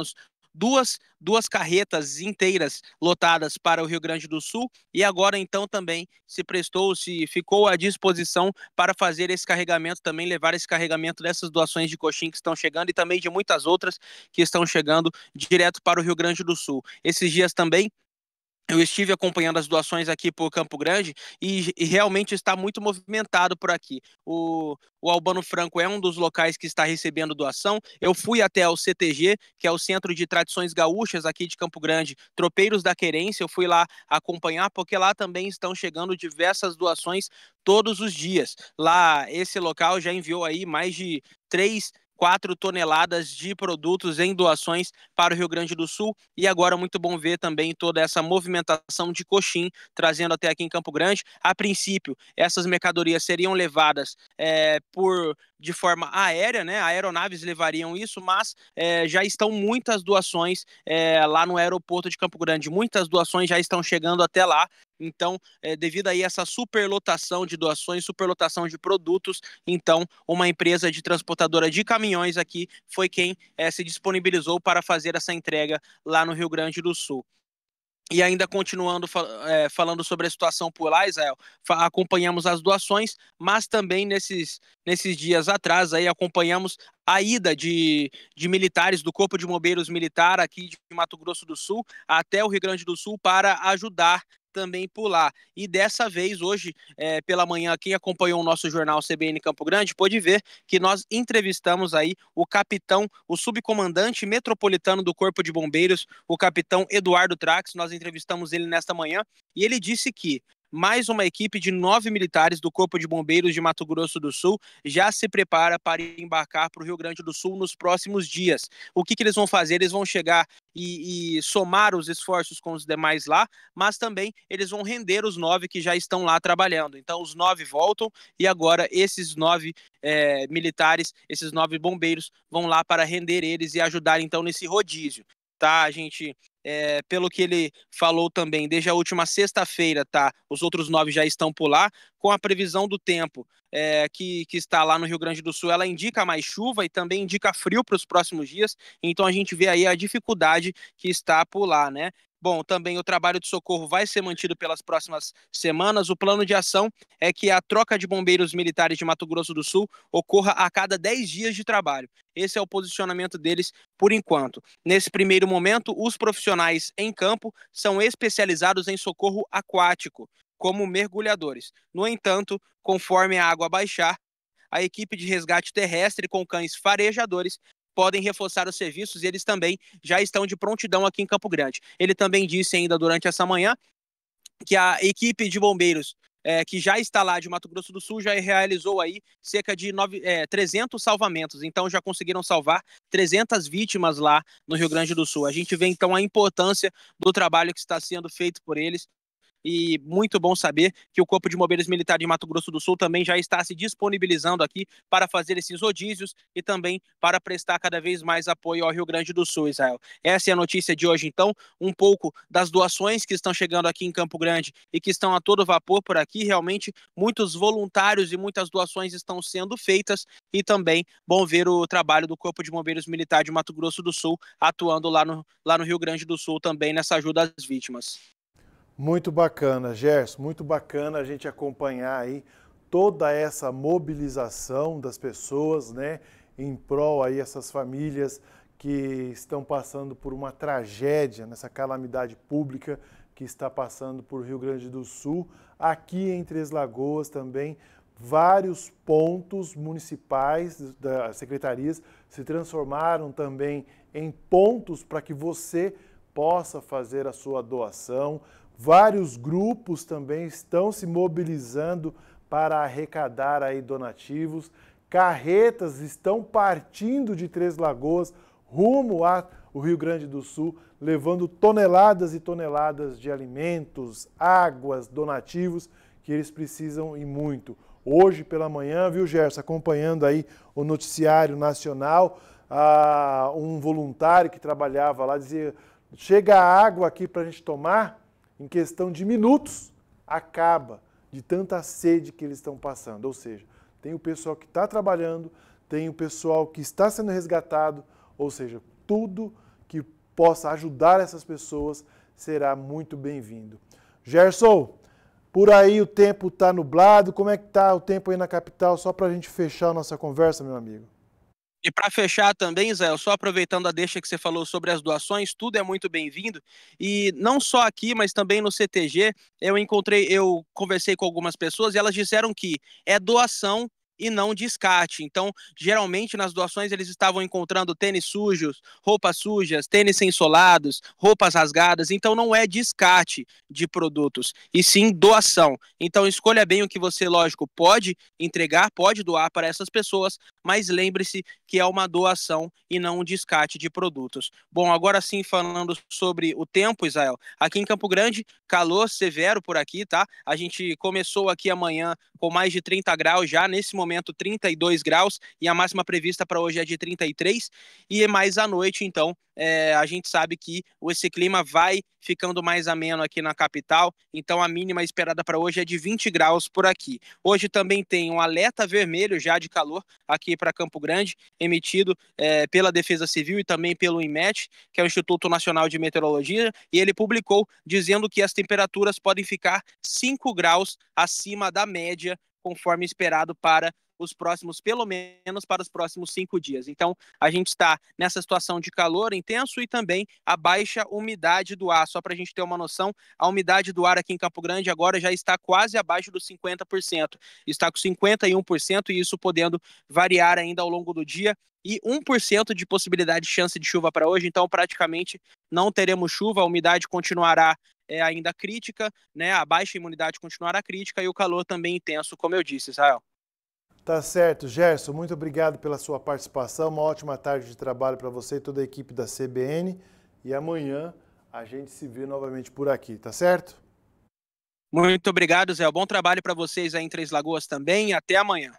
duas carretas inteiras lotadas para o Rio Grande do Sul e agora então também ficou à disposição para fazer esse carregamento, também levar esse carregamento dessas doações de coxim que estão chegando e também de muitas outras que estão chegando direto para o Rio Grande do Sul. Esses dias também eu estive acompanhando as doações aqui por Campo Grande e realmente está muito movimentado por aqui. O Albano Franco é um dos locais que está recebendo doação. Eu fui até o CTG, que é o Centro de Tradições Gaúchas aqui de Campo Grande, Tropeiros da Querência. Eu fui lá acompanhar, porque lá também estão chegando diversas doações todos os dias. Lá, esse local já enviou aí mais de 4 toneladas de produtos em doações para o Rio Grande do Sul e agora muito bom ver também toda essa movimentação de coxim trazendo até aqui em Campo Grande. A princípio, essas mercadorias seriam levadas de forma aérea, né? Aeronaves levariam isso, mas já estão muitas doações lá no aeroporto de Campo Grande. Muitas doações já estão chegando até lá. Então, devido aí a essa superlotação de doações, superlotação de produtos, então uma empresa de transportadora de caminhões aqui foi quem se disponibilizou para fazer essa entrega lá no Rio Grande do Sul. E ainda continuando falando sobre a situação por lá, Israel, acompanhamos as doações, mas também nesses dias atrás aí acompanhamos a ida de militares do Corpo de Bombeiros Militar aqui de Mato Grosso do Sul até o Rio Grande do Sul para ajudar também por lá. E dessa vez, hoje, pela manhã, quem acompanhou o nosso jornal CBN Campo Grande pôde ver que nós entrevistamos aí o capitão, o subcomandante metropolitano do Corpo de Bombeiros, o capitão Eduardo Trax. Nós entrevistamos ele nesta manhã e ele disse que mais uma equipe de 9 militares do Corpo de Bombeiros de Mato Grosso do Sul já se prepara para embarcar para o Rio Grande do Sul nos próximos dias. O que eles vão fazer? Eles vão chegar e somar os esforços com os demais lá, mas também eles vão render os 9 que já estão lá trabalhando. Então os 9 voltam e agora esses 9 militares, esses 9 bombeiros vão lá para render eles e ajudar então nesse rodízio. Tá, a gente... pelo que ele falou também, desde a última sexta-feira, tá? Os outros 9 já estão por lá, com a previsão do tempo que está lá no Rio Grande do Sul, ela indica mais chuva e também indica frio para os próximos dias, então a gente vê aí a dificuldade que está por lá, né? Bom, também o trabalho de socorro vai ser mantido pelas próximas semanas. O plano de ação é que a troca de bombeiros militares de Mato Grosso do Sul ocorra a cada 10 dias de trabalho. Esse é o posicionamento deles por enquanto. Nesse primeiro momento, os profissionais em campo são especializados em socorro aquático, como mergulhadores. No entanto, conforme a água baixar, a equipe de resgate terrestre com cães farejadores podem reforçar os serviços e eles também já estão de prontidão aqui em Campo Grande. Ele também disse ainda durante essa manhã que a equipe de bombeiros que já está lá de Mato Grosso do Sul já realizou aí cerca de 300 salvamentos, então já conseguiram salvar 300 vítimas lá no Rio Grande do Sul. A gente vê então a importância do trabalho que está sendo feito por eles. E muito bom saber que o Corpo de Bombeiros Militar de Mato Grosso do Sul também já está se disponibilizando aqui para fazer esses rodízios e também para prestar cada vez mais apoio ao Rio Grande do Sul, Israel. Essa é a notícia de hoje, então, um pouco das doações que estão chegando aqui em Campo Grande e que estão a todo vapor por aqui. Realmente, muitos voluntários e muitas doações estão sendo feitas e também bom ver o trabalho do Corpo de Bombeiros Militar de Mato Grosso do Sul atuando lá no Rio Grande do Sul também nessa ajuda às vítimas. Muito bacana, Gerson, muito bacana a gente acompanhar aí toda essa mobilização das pessoas, né, em prol aí essas famílias que estão passando por uma tragédia, nessa calamidade pública que está passando por Rio Grande do Sul. Aqui em Três Lagoas também, vários pontos municipais das secretarias se transformaram também em pontos para que você possa fazer a sua doação. Vários grupos também estão se mobilizando para arrecadar aí donativos. Carretas estão partindo de Três Lagoas rumo ao Rio Grande do Sul, levando toneladas e toneladas de alimentos, águas, donativos que eles precisam e muito. Hoje pela manhã, viu, Gerson, acompanhando aí o noticiário nacional, um voluntário que trabalhava lá dizia: chega a água aqui para a gente tomar. Em questão de minutos, acaba de tanta sede que eles estão passando. Ou seja, tem o pessoal que está trabalhando, tem o pessoal que está sendo resgatado, ou seja, tudo que possa ajudar essas pessoas, será muito bem-vindo. Gerson, por aí o tempo está nublado, como é que está o tempo aí na capital, só para a gente fechar a nossa conversa, meu amigo? E para fechar também, Zé, só aproveitando a deixa que você falou sobre as doações, tudo é muito bem-vindo. E não só aqui, mas também no CTG, eu conversei com algumas pessoas e elas disseram que é doação e não descarte. Então, geralmente nas doações eles estavam encontrando tênis sujos, roupas sujas, tênis ensolados, roupas rasgadas. Então não é descarte de produtos, e sim doação. Então escolha bem o que você, lógico, pode entregar, pode doar para essas pessoas, mas lembre-se que é uma doação e não um descarte de produtos. Bom, agora sim, falando sobre o tempo, Israel, aqui em Campo Grande, calor severo por aqui, tá? A gente começou aqui amanhã com mais de 30 graus já, nesse momento 32 graus, e a máxima prevista para hoje é de 33, e mais à noite, então, a gente sabe que esse clima vai ficando mais ameno aqui na capital, então a mínima esperada para hoje é de 20 graus por aqui. Hoje também tem um alerta vermelho já de calor aqui para Campo Grande, emitido pela Defesa Civil e também pelo INMET, que é o Instituto Nacional de Meteorologia, e ele publicou dizendo que as temperaturas podem ficar 5 graus acima da média, conforme esperado para os próximos, pelo menos para os próximos 5 dias. Então, a gente está nessa situação de calor intenso e também a baixa umidade do ar. Só para a gente ter uma noção, a umidade do ar aqui em Campo Grande agora já está quase abaixo dos 50%. Está com 51% e isso podendo variar ainda ao longo do dia. E 1% de possibilidade de chance de chuva para hoje, então praticamente não teremos chuva, a umidade continuará ainda crítica, né? A baixa imunidade continuará crítica e o calor também intenso, como eu disse, Israel. Tá certo, Gerson, muito obrigado pela sua participação, uma ótima tarde de trabalho para você e toda a equipe da CBN, e amanhã a gente se vê novamente por aqui, tá certo? Muito obrigado, Zé, bom trabalho para vocês aí em Três Lagoas também, e até amanhã.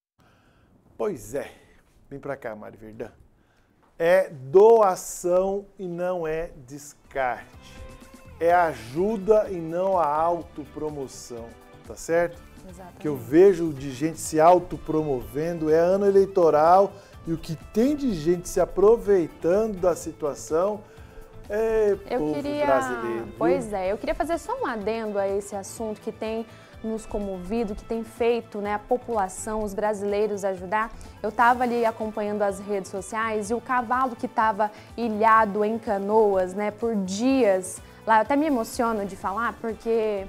Pois é, vem para cá, Mari Verdão. É doação e não é descarte, é ajuda e não a autopromoção, tá certo? Exatamente. Que eu vejo de gente se autopromovendo, é ano eleitoral e o que tem de gente se aproveitando da situação é povo brasileiro. Viu? Pois é, eu queria fazer só um adendo a esse assunto que tem nos comovido, que tem feito, né, a população, os brasileiros ajudar. Eu estava ali acompanhando as redes sociais e o cavalo que estava ilhado em Canoas, né, por dias, lá eu até me emociono de falar, porque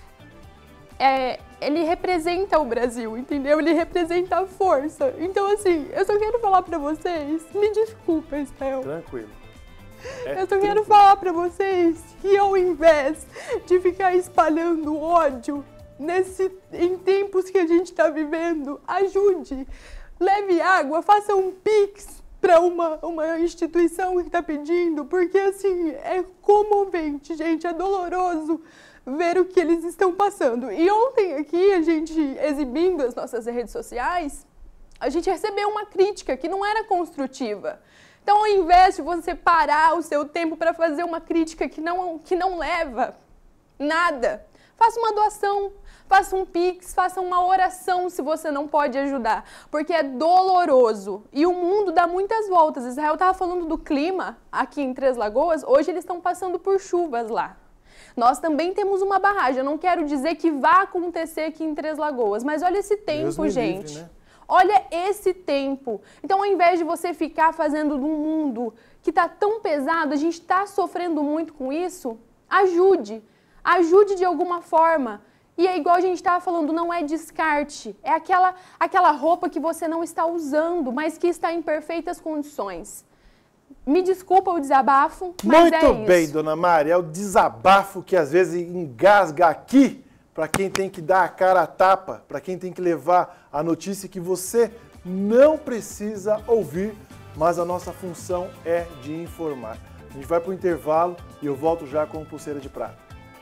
ele representa o Brasil, entendeu? Ele representa a força. Então, assim, eu só quero falar pra vocês, me desculpa, Estel. Tranquilo. Eu só quero falar pra vocês que ao invés de ficar espalhando ódio em tempos que a gente tá vivendo, ajude, leve água, faça um pix para uma instituição que tá pedindo, porque assim, é comovente, gente, é doloroso ver o que eles estão passando. E ontem aqui, a gente exibindo as nossas redes sociais, a gente recebeu uma crítica que não era construtiva. Então, ao invés de você parar o seu tempo para fazer uma crítica que não leva nada, faça uma doação, faça um pix, faça uma oração se você não pode ajudar, porque é doloroso e o mundo dá muitas voltas. Israel estava falando do clima aqui em Três Lagoas, hoje eles estão passando por chuvas lá. Nós também temos uma barragem, eu não quero dizer que vai acontecer aqui em Três Lagoas, mas olha esse tempo, gente. Livre, né? Olha esse tempo. Então, ao invés de você ficar fazendo de um mundo que está tão pesado, a gente está sofrendo muito com isso, ajude. Ajude de alguma forma. E é igual a gente estava falando, não é descarte. É aquela roupa que você não está usando, mas que está em perfeitas condições. Me desculpa o desabafo, mas muito bem, dona Mari. É o desabafo que às vezes engasga aqui, para quem tem que dar a cara a tapa, para quem tem que levar a notícia que você não precisa ouvir, mas a nossa função é de informar. A gente vai para o intervalo e eu volto já com Pulseira de Prata.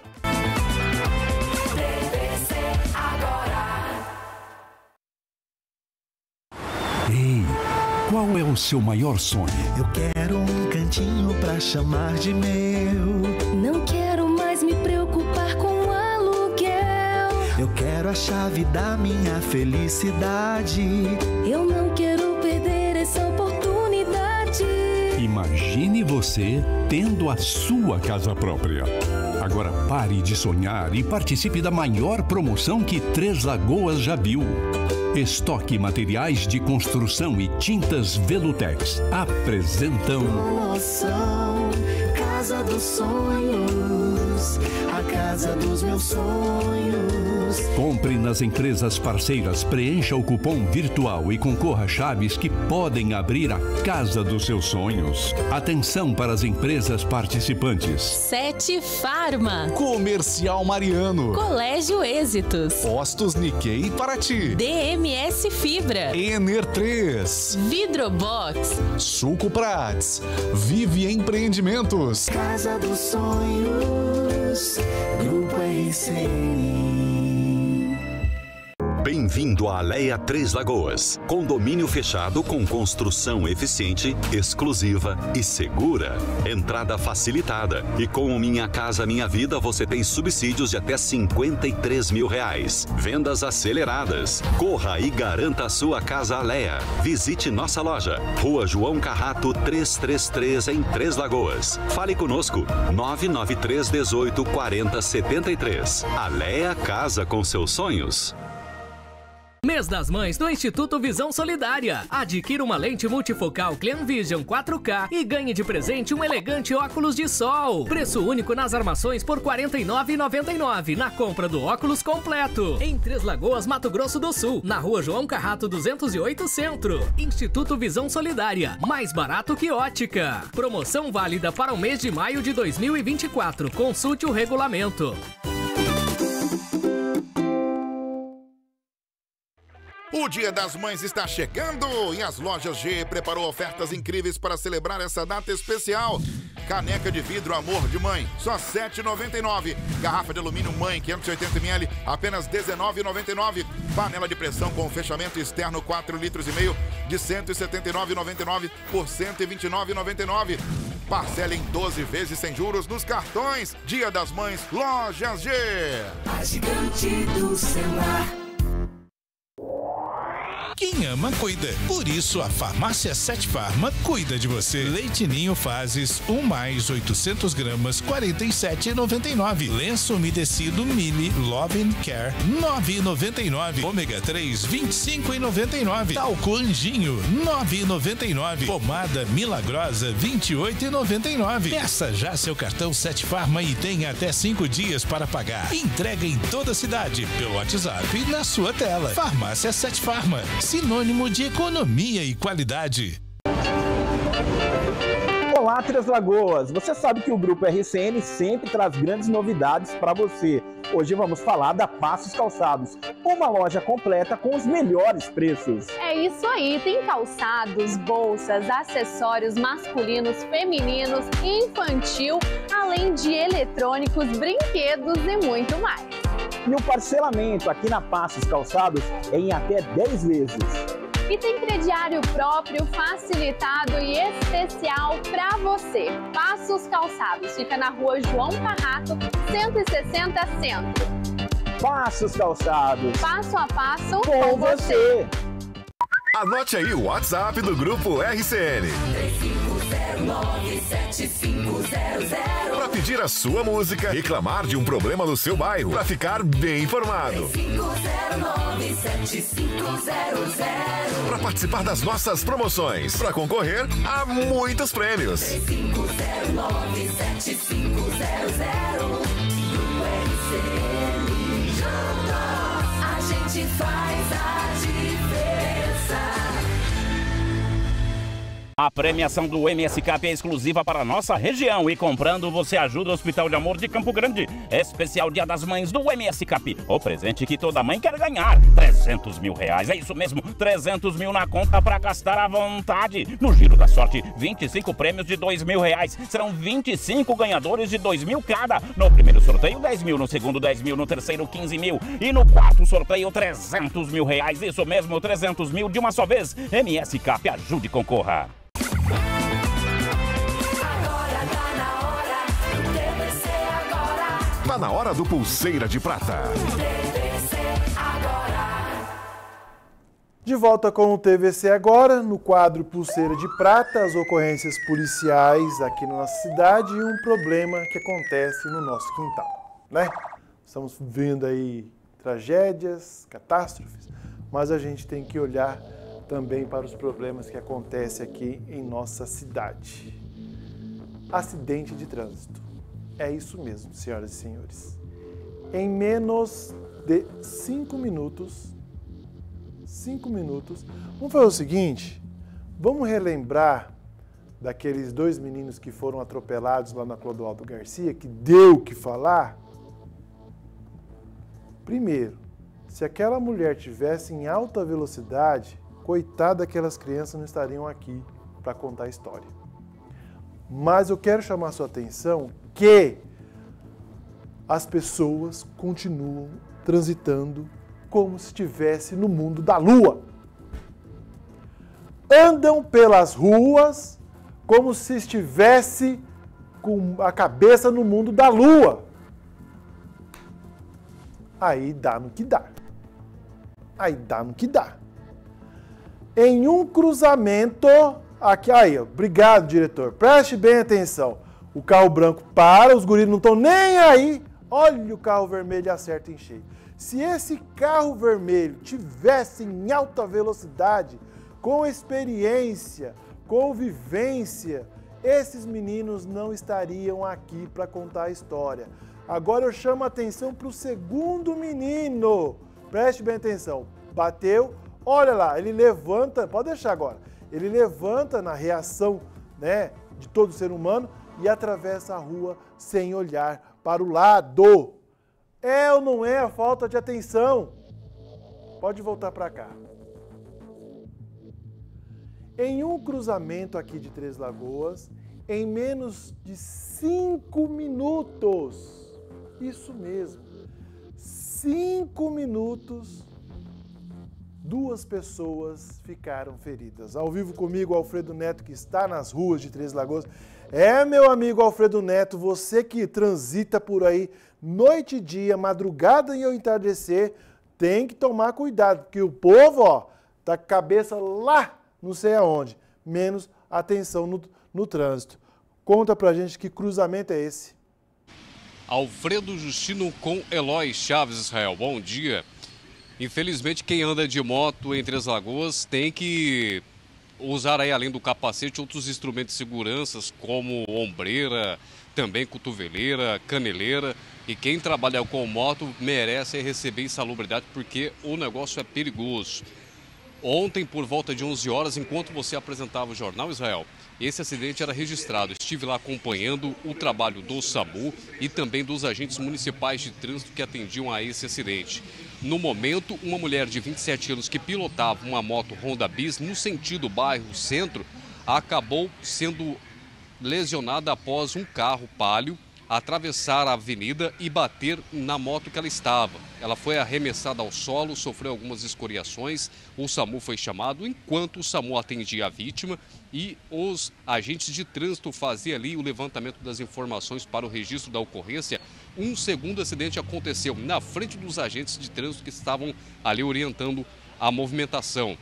Ei, qual é o seu maior sonho? Eu quero um cantinho pra chamar de meu. Não quero mais me preocupar com aluguel. Eu quero a chave da minha felicidade. Eu não quero perder essa oportunidade. Imagine você tendo a sua casa própria. Agora pare de sonhar e participe da maior promoção que Três Lagoas já viu. Estoque Materiais de Construção e Tintas Velutex apresentam Promoção Casa dos Sonhos, a casa dos meus sonhos. Compre nas empresas parceiras, preencha o cupom virtual e concorra a chaves que podem abrir a casa dos seus sonhos. Atenção para as empresas participantes: Sete Farma, Comercial Mariano, Colégio Êxitos, Postos Nikkei Paraty, DMS Fibra, Ener 3, Vidrobox, Suco Prats, Vive Empreendimentos, Casa dos Sonhos, Grupo RCN. Bem-vindo à Alea Três Lagoas. Condomínio fechado com construção eficiente, exclusiva e segura. Entrada facilitada. E com o Minha Casa Minha Vida você tem subsídios de até R$53 mil. Vendas aceleradas. Corra e garanta a sua casa Alea. Visite nossa loja. Rua João Carrato 333 em Três Lagoas. Fale conosco. 993 18 40 73. Alea Casa com seus sonhos. Mês das Mães do Instituto Visão Solidária. Adquira uma lente multifocal Clean Vision 4K e ganhe de presente um elegante óculos de sol. Preço único nas armações por R$ 49,99 na compra do óculos completo. Em Três Lagoas, Mato Grosso do Sul, na Rua João Carrato 208 Centro. Instituto Visão Solidária, mais barato que ótica. Promoção válida para o mês de maio de 2024. Consulte o regulamento. O Dia das Mães está chegando e as lojas G preparou ofertas incríveis para celebrar essa data especial. Caneca de vidro Amor de Mãe, só R$ 7,99. Garrafa de alumínio Mãe, 580 ml, apenas R$ 19,99. Panela de pressão com fechamento externo 4,5 litros de R$ 179,99 por R$ 129,99. Parcela em 12 vezes sem juros nos cartões. Dia das Mães, Lojas G. A gigante do celular. Quem ama, cuida. Por isso, a Farmácia 7 Farma cuida de você. Leite Ninho Fases, 1 mais 800 gramas, R$ 47,99. Lenço umedecido Mili Love and Care, R$ 9,99. Ômega 3, R$ 25,99. Talco Anjinho, R$ 9,99. Pomada Milagrosa, R$ 28,99. Peça já seu cartão 7 Farma e tenha até 5 dias para pagar. Entrega em toda a cidade, pelo WhatsApp e na sua tela. Farmácia 7 Farma, sinônimo de economia e qualidade. Olá, Três Lagoas! Você sabe que o Grupo RCN sempre traz grandes novidades para você. Hoje vamos falar da Passos Calçados, uma loja completa com os melhores preços. É isso aí, tem calçados, bolsas, acessórios masculinos, femininos, infantil, além de eletrônicos, brinquedos e muito mais. E o parcelamento aqui na Passos Calçados é em até 10 vezes. E tem crediário próprio, facilitado e especial para você. Passos Calçados, fica na Rua João Carrato, 160 Centro. Passos Calçados. Passo a passo com você. Anote aí o WhatsApp do Grupo RCN. 3509-7500. Para pedir a sua música, reclamar de um problema no seu bairro, para ficar bem informado. 3509-7500. Para participar das nossas promoções, para concorrer a muitos prêmios. 3509-7500. Grupo RCN. Juntos a gente faz a diferença. A premiação do MSCap é exclusiva para a nossa região e comprando você ajuda o Hospital de Amor de Campo Grande. Especial Dia das Mães do MSCap. O presente que toda mãe quer ganhar. R$300 mil. É isso mesmo, 300 mil na conta para gastar à vontade. No Giro da Sorte, 25 prêmios de R$2 mil. Serão 25 ganhadores de 2 mil cada. No primeiro sorteio, 10 mil. No segundo, 10 mil. No terceiro, 15 mil. E no quarto sorteio, 300 mil. Isso mesmo, 300 mil de uma só vez. MSCap, ajude e concorra. Tá na hora do Pulseira de Prata. De volta com o TVC agora, no quadro Pulseira de Prata, as ocorrências policiais aqui na nossa cidade e um problema que acontece no nosso quintal, né? Estamos vendo aí tragédias, catástrofes, mas a gente tem que olhar também para os problemas que acontecem aqui em nossa cidade. Acidente de trânsito. É isso mesmo, senhoras e senhores. Em menos de 5 minutos, vamos fazer o seguinte, vamos relembrar daqueles 2 meninos que foram atropelados lá na Clodoaldo Garcia, que deu o que falar. Primeiro, se aquela mulher tivesse em alta velocidade, coitada daquelas crianças não estariam aqui para contar a história. Mas eu quero chamar a sua atenção que as pessoas continuam transitando como se estivesse no mundo da lua. Andam pelas ruas como se estivesse com a cabeça no mundo da lua. Aí dá no que dá. Em um cruzamento, aqui, aí, obrigado, diretor, preste bem atenção. O carro branco para, os guris não estão nem aí. Olha o carro vermelho e acerta em cheio. Se esse carro vermelho tivesse em alta velocidade, com experiência, com vivência, esses meninos não estariam aqui para contar a história. Agora eu chamo a atenção para o segundo menino. Preste bem atenção. Bateu, olha lá, ele levanta, pode deixar agora. Ele levanta na reação, né, de todo ser humano e atravessa a rua sem olhar para o lado. É ou não é a falta de atenção? Pode voltar para cá. Em um cruzamento aqui de Três Lagoas, em menos de 5 minutos, isso mesmo, 5 minutos, 2 pessoas ficaram feridas. Ao vivo comigo, Alfredo Neto, que está nas ruas de Três Lagoas. É, meu amigo Alfredo Neto, você que transita por aí noite e dia, madrugada e ao entardecer, tem que tomar cuidado, porque o povo, ó, tá com a cabeça lá, não sei aonde, menos atenção no trânsito. Conta pra gente que cruzamento é esse. Alfredo Justino com Eloy Chaves, Israel. Bom dia. Infelizmente, quem anda de moto em Três Lagoas tem que usar aí, além do capacete, outros instrumentos de segurança, como ombreira, também cotoveleira, caneleira. E quem trabalha com moto merece receber insalubridade, porque o negócio é perigoso. Ontem, por volta de 11 horas, enquanto você apresentava o Jornal Israel, esse acidente era registrado. Estive lá acompanhando o trabalho do SAMU e também dos agentes municipais de trânsito que atendiam a esse acidente. No momento, uma mulher de 27 anos que pilotava uma moto Honda Bis no sentido bairro-centro acabou sendo lesionada após um carro Palio atravessar a avenida e bater na moto que ela estava. Ela foi arremessada ao solo, sofreu algumas escoriações, o SAMU foi chamado. Enquanto o SAMU atendia a vítima e os agentes de trânsito faziam ali o levantamento das informações para o registro da ocorrência, um segundo acidente aconteceu na frente dos agentes de trânsito que estavam ali orientando a movimentação.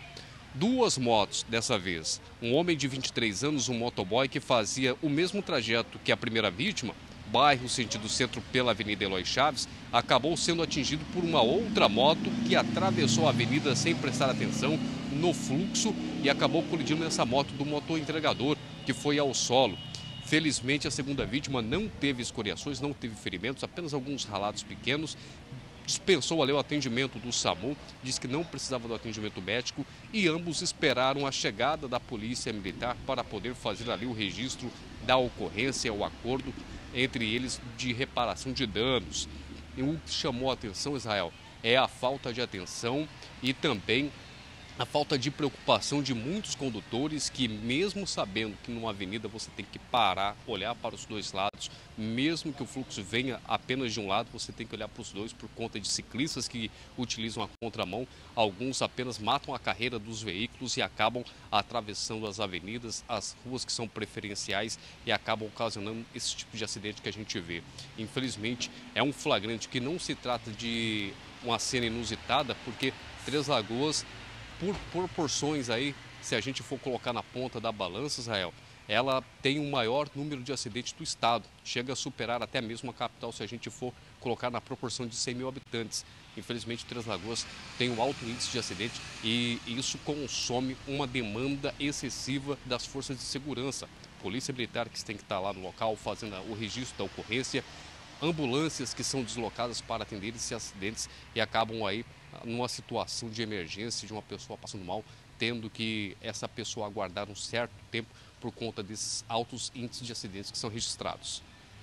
2 motos dessa vez, um homem de 23 anos, um motoboy que fazia o mesmo trajeto que a primeira vítima, bairro sentido centro pela Avenida Eloy Chaves, acabou sendo atingido por uma outra moto que atravessou a avenida sem prestar atenção no fluxo e acabou colidindo nessa moto do motor entregador, que foi ao solo. Felizmente, a segunda vítima não teve escoriações, não teve ferimentos, apenas alguns ralados pequenos. Dispensou ali o atendimento do SAMU, disse que não precisava do atendimento médico e ambos esperaram a chegada da polícia militar para poder fazer ali o registro da ocorrência, o acordo entre eles de reparação de danos. E o que chamou a atenção, Israel, é a falta de atenção e também a falta de preocupação de muitos condutores que, mesmo sabendo que numa avenida você tem que parar, olhar para os 2 lados, mesmo que o fluxo venha apenas de um lado, você tem que olhar para os 2 por conta de ciclistas que utilizam a contramão. Alguns apenas matam a carreira dos veículos e acabam atravessando as avenidas, as ruas que são preferenciais e acabam ocasionando esse tipo de acidente que a gente vê. Infelizmente, é um flagrante que não se trata de uma cena inusitada, porque Três Lagoas por proporções aí, se a gente for colocar na ponta da balança, Israel, ela tem o maior número de acidentes do estado. Chega a superar até mesmo a capital, se a gente for colocar na proporção de 100 mil habitantes. Infelizmente, Três Lagoas tem um alto índice de acidente e isso consome uma demanda excessiva das forças de segurança. Polícia Militar que tem que estar lá no local fazendo o registro da ocorrência, ambulâncias que são deslocadas para atender esses acidentes e acabam aí numa situação de emergência de uma pessoa passando mal, tendo que essa pessoa aguardar um certo tempo por conta desses altos índices de acidentes que são registrados.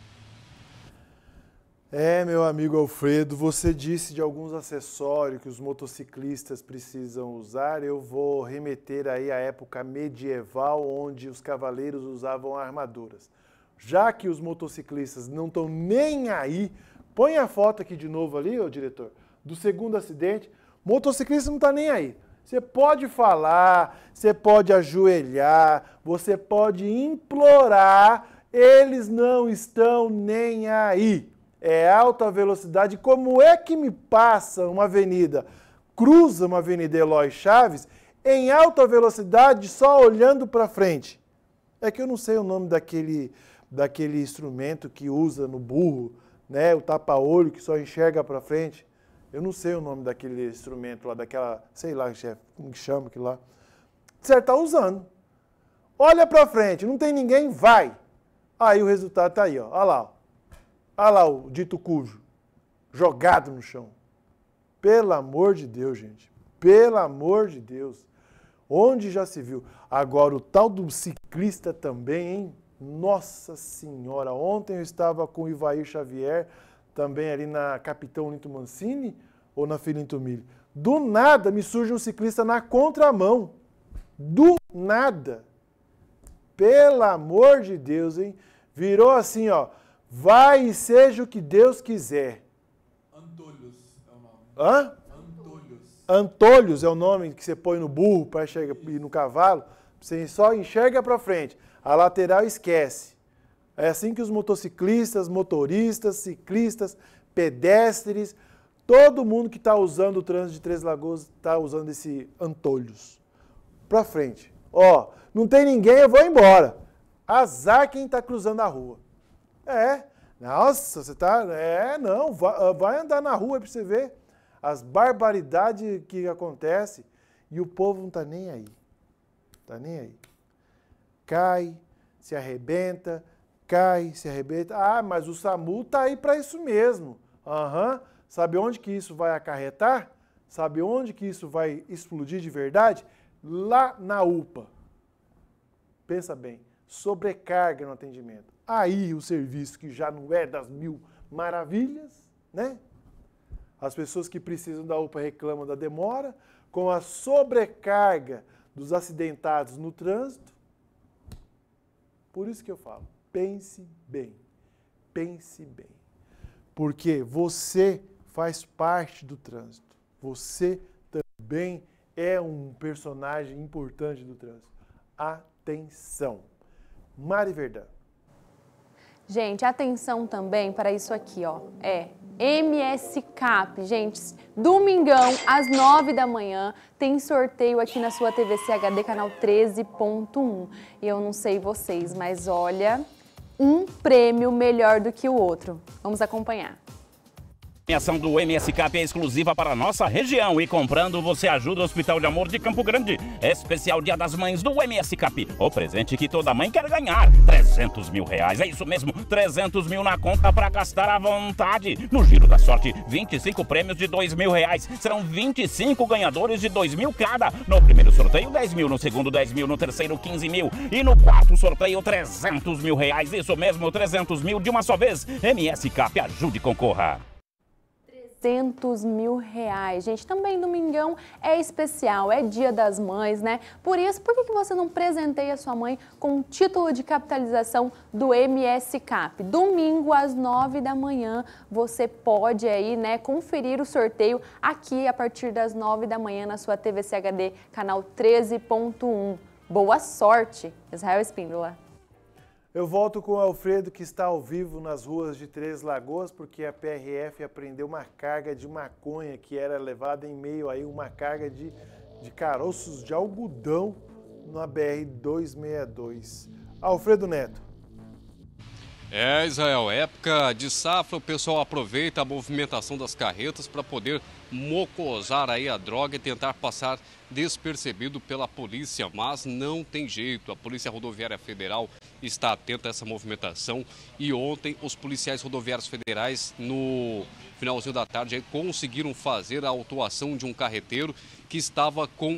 Meu amigo Alfredo, você disse de alguns acessórios que os motociclistas precisam usar. Eu vou remeter aí à época medieval, onde os cavaleiros usavam armaduras. Já que os motociclistas não estão nem aí, põe a foto aqui de novo ali, ô diretor, do segundo acidente. Motociclista não está nem aí. Você pode falar, você pode ajoelhar, você pode implorar, eles não estão nem aí. É alta velocidade. Como é que me passa uma avenida, cruza uma avenida Eloy Chaves, em alta velocidade só olhando para frente? É que eu não sei o nome daquele instrumento que usa no burro, né? O tapa-olho que só enxerga para frente. Eu não sei o nome daquele instrumento lá, daquela, sei lá, chefe, como que chama aquilo lá. Você está usando. Olha para frente, não tem ninguém, vai. Aí o resultado está aí, ó. Olha lá, ó. Olha lá o dito cujo, jogado no chão. Pelo amor de Deus, gente. Pelo amor de Deus. Onde já se viu? Agora, o tal do ciclista também, hein? Nossa Senhora. Ontem eu estava com o Ivair Xavier, também ali na Capitão Linto Mancini, ou na Filinto Milho. Do nada me surge um ciclista na contramão. Do nada. Pelo amor de Deus, hein? Virou assim, ó. Vai e seja o que Deus quiser. Antolhos é o nome. Hã? Antolhos. Antolhos é o nome que você põe no burro para ir no cavalo. Você só enxerga para frente. A lateral esquece. É assim que os motociclistas, motoristas, ciclistas, pedestres, todo mundo que está usando o trânsito de Três Lagoas está usando esse Antolhos. Para frente. Ó, não tem ninguém, eu vou embora. Azar quem está cruzando a rua. Nossa, você tá... não, vai andar na rua para você ver as barbaridades que acontecem e o povo não tá nem aí. Tá nem aí. Cai, se arrebenta, mas o SAMU tá aí para isso mesmo. Sabe onde que isso vai acarretar? Sabe onde que isso vai explodir de verdade? Lá na UPA. Pensa bem, sobrecarga no atendimento. Aí o serviço que já não é das mil maravilhas, né? As pessoas que precisam da UPA reclamam da demora, com a sobrecarga dos acidentados no trânsito. Por isso que eu falo, pense bem, porque você faz parte do trânsito, você também é um personagem importante do trânsito. Atenção! Mari Verdão. Gente, atenção também para isso aqui, ó. MS Cap, gente. Domingão, às 9 da manhã, tem sorteio aqui na sua TVC HD, canal 13.1. E eu não sei vocês, mas olha, um prêmio melhor do que o outro. Vamos acompanhar. A ação do MS Cap é exclusiva para a nossa região e comprando você ajuda o Hospital de Amor de Campo Grande. Especial Dia das Mães do MS Cap. O presente que toda mãe quer ganhar. 300 mil reais, é isso mesmo, 300 mil na conta para gastar à vontade. No Giro da Sorte, 25 prêmios de 2 mil reais. Serão 25 ganhadores de 2 mil cada. No primeiro sorteio, 10 mil. No segundo, 10 mil. No terceiro, 15 mil. E no quarto sorteio, 300 mil reais. Isso mesmo, 300 mil de uma só vez. MS Cap, ajude e concorra. 300 mil reais. Gente, também domingão é especial, é Dia das Mães, né? Por isso, por que você não presenteia sua mãe com um título de capitalização do MS Cap? Domingo, às 9 da manhã, você pode aí, né, conferir o sorteio aqui a partir das 9 da manhã na sua TVC HD, canal 13.1. Boa sorte, Israel Espíndola. Eu volto com o Alfredo, que está ao vivo nas ruas de Três Lagoas, porque a PRF apreendeu uma carga de maconha que era levada em meio aí uma carga de de caroços de algodão na BR-262. Alfredo Neto. Israel, época de safra, o pessoal aproveita a movimentação das carretas para poder mocosar aí a droga e tentar passar despercebido pela polícia, mas não tem jeito. A Polícia Rodoviária Federal está atenta a essa movimentação e ontem os policiais rodoviários federais, no finalzinho da tarde, aí, conseguiram fazer a autuação de um carreteiro que estava com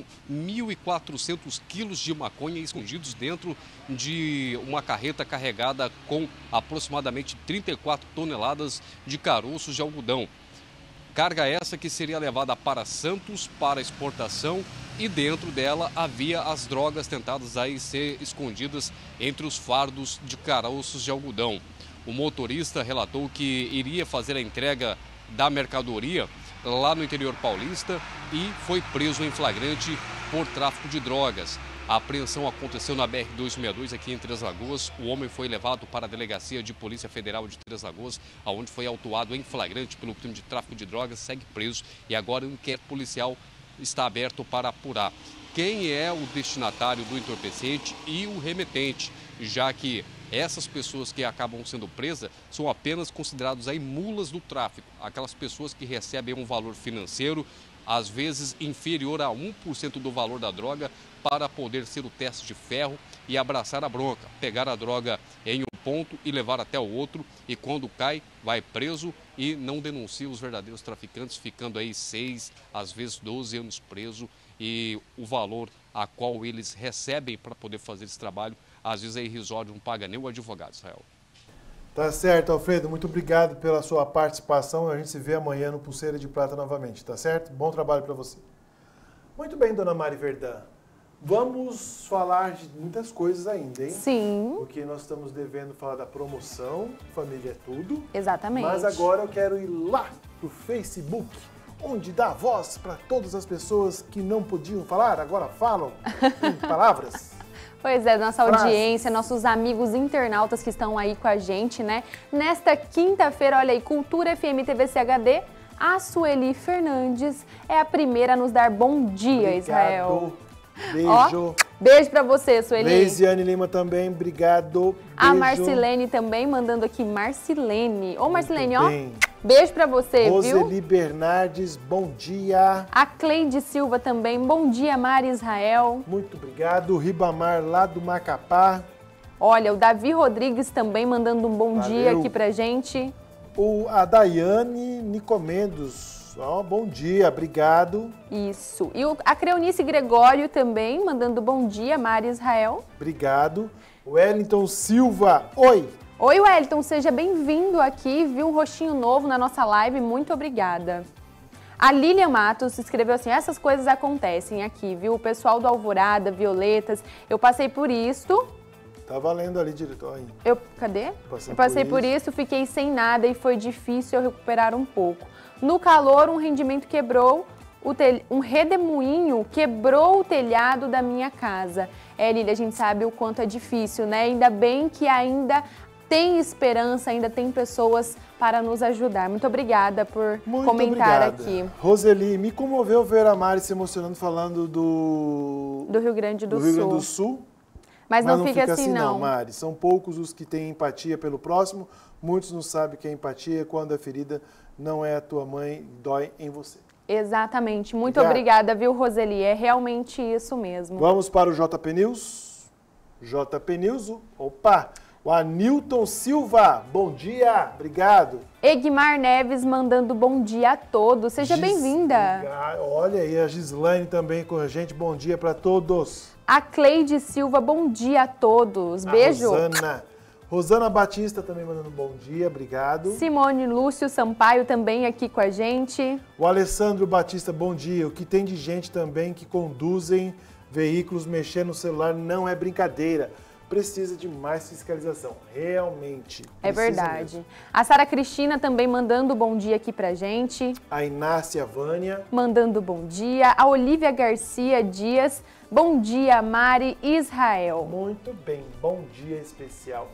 1.400 quilos de maconha escondidos dentro de uma carreta carregada com aproximadamente 34 toneladas de caroços de algodão. Carga essa que seria levada para Santos para exportação e dentro dela havia as drogas tentadas aí ser escondidas entre os fardos de caroços de algodão. O motorista relatou que iria fazer a entrega da mercadoria lá no interior paulista e foi preso em flagrante por tráfico de drogas. A apreensão aconteceu na BR-262 aqui em Três Lagoas. O homem foi levado para a Delegacia de Polícia Federal de Três Lagoas, onde foi autuado em flagrante pelo crime de tráfico de drogas, segue preso e agora o inquérito policial está aberto para apurar quem é o destinatário do entorpecente e o remetente, já que essas pessoas que acabam sendo presas são apenas considerados aí mulas do tráfico, aquelas pessoas que recebem um valor financeiro, às vezes inferior a 1% do valor da droga, para poder ser o teste de ferro e abraçar a bronca, pegar a droga em um ponto e levar até o outro, e quando cai, vai preso e não denuncia os verdadeiros traficantes, ficando aí 6, às vezes 12 anos preso, e o valor a qual eles recebem para poder fazer esse trabalho, às vezes é irrisório, não paga nem o advogado, Israel. Tá certo, Alfredo. Muito obrigado pela sua participação. A gente se vê amanhã no Pulseira de Prata novamente, tá certo? Bom trabalho para você. Muito bem, dona Mari Verdã. Vamos falar de muitas coisas ainda, hein? Sim. Porque nós estamos devendo falar da promoção Família é Tudo. Exatamente. Mas agora eu quero ir lá pro Facebook, onde dá voz para todas as pessoas que não podiam falar, agora falam em palavras. Pois é, nossa audiência, nossos amigos internautas que estão aí com a gente, né? Nesta quinta-feira, olha aí, Cultura FM TVC HD, a Sueli Fernandes é a primeira a nos dar bom dia, obrigado. Israel. Beijo. Ó, beijo pra você, Sueli. Leisiane Lima também, obrigado. Beijo. A Marcilene também, mandando aqui, Marcilene. Ô, Marcilene, ó, beijo pra você, viu? Roseli Bernardes, bom dia. A Cleide Silva também, bom dia, Mari Israel. Muito obrigado. Ribamar, lá do Macapá. Olha, o Davi Rodrigues também mandando um bom dia aqui pra gente. A Daiane Nicomendos. Oh, bom dia, obrigado. Isso. E a Creonice Gregório também, mandando bom dia, Mari Israel. Obrigado. Wellington Silva, oi. Oi, Wellington, seja bem-vindo aqui, viu um rostinho novo na nossa live, muito obrigada. A Lilian Matos escreveu assim, essas coisas acontecem aqui, viu? O pessoal do Alvorada, Violetas, eu passei por isto. Tá valendo ali, diretor. Cadê? Eu passei por isso, fiquei sem nada e foi difícil eu recuperar um pouco. No calor, um rendimento quebrou, um redemoinho quebrou o telhado da minha casa. Lília, a gente sabe o quanto é difícil, né? Ainda bem que ainda tem esperança, ainda tem pessoas para nos ajudar. Muito obrigada por comentar aqui. Roseli, me comoveu ver a Mari se emocionando falando do Rio Grande do Rio Grande do Sul. Mas não fica assim, não, Mari. São poucos os que têm empatia pelo próximo. Muitos não sabem que é empatia quando a ferida não é a tua mãe, dói em você. Exatamente. Muito obrigada, viu, Roseli? É realmente isso mesmo. Vamos para o JP News. JP News, opa! O Anilton Silva, bom dia, obrigado. Egmar Neves mandando bom dia a todos. Seja bem-vinda. Olha aí, a Gislaine também com a gente, bom dia para todos. A Cleide Silva, bom dia a todos. Beijo. Rosana Batista também mandando bom dia, obrigado. Simone Lúcio Sampaio também aqui com a gente. O Alessandro Batista, bom dia. O que tem de gente também que conduzem veículos, mexendo no celular não é brincadeira. Precisa de mais fiscalização, realmente. É verdade. Mesmo. A Sara Cristina também mandando bom dia aqui pra gente. A Inácia Vânia. Mandando bom dia. A Olivia Garcia Dias. Bom dia, Mari Israel. Muito bem, bom dia especial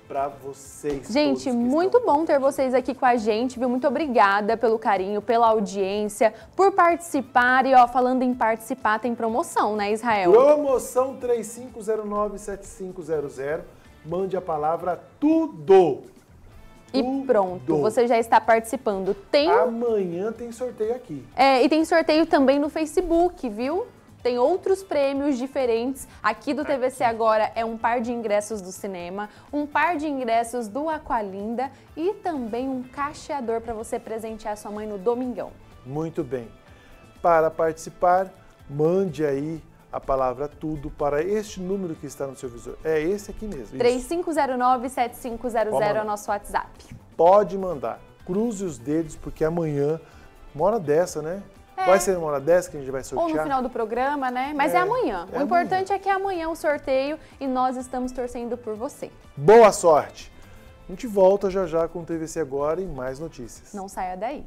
para vocês. Gente, muito bom ter vocês aqui com a gente, viu? Muito obrigada pelo carinho, pela audiência, por participar. E, ó, falando em participar, tem promoção, né, Israel? Promoção 3509-7500. Mande a palavra tudo. E pronto, você já está participando. Amanhã tem sorteio aqui. E tem sorteio também no Facebook, viu? Tem outros prêmios diferentes. Aqui do TVC Agora é um par de ingressos do cinema, um par de ingressos do Aqualinda e também um cacheador para você presentear sua mãe no domingão. Muito bem. Para participar, mande aí a palavra tudo para este número que está no seu visor. É esse aqui mesmo. 3509-7500 é o nosso WhatsApp. Pode mandar. Cruze os dedos, porque amanhã, uma hora dessa, né? Vai ser uma hora dessa que a gente vai sortear? Ou no final do programa, né? Mas é amanhã. O importante é que é amanhã o sorteio e nós estamos torcendo por você. Boa sorte! A gente volta já já com o TVC Agora e mais notícias. Não saia daí.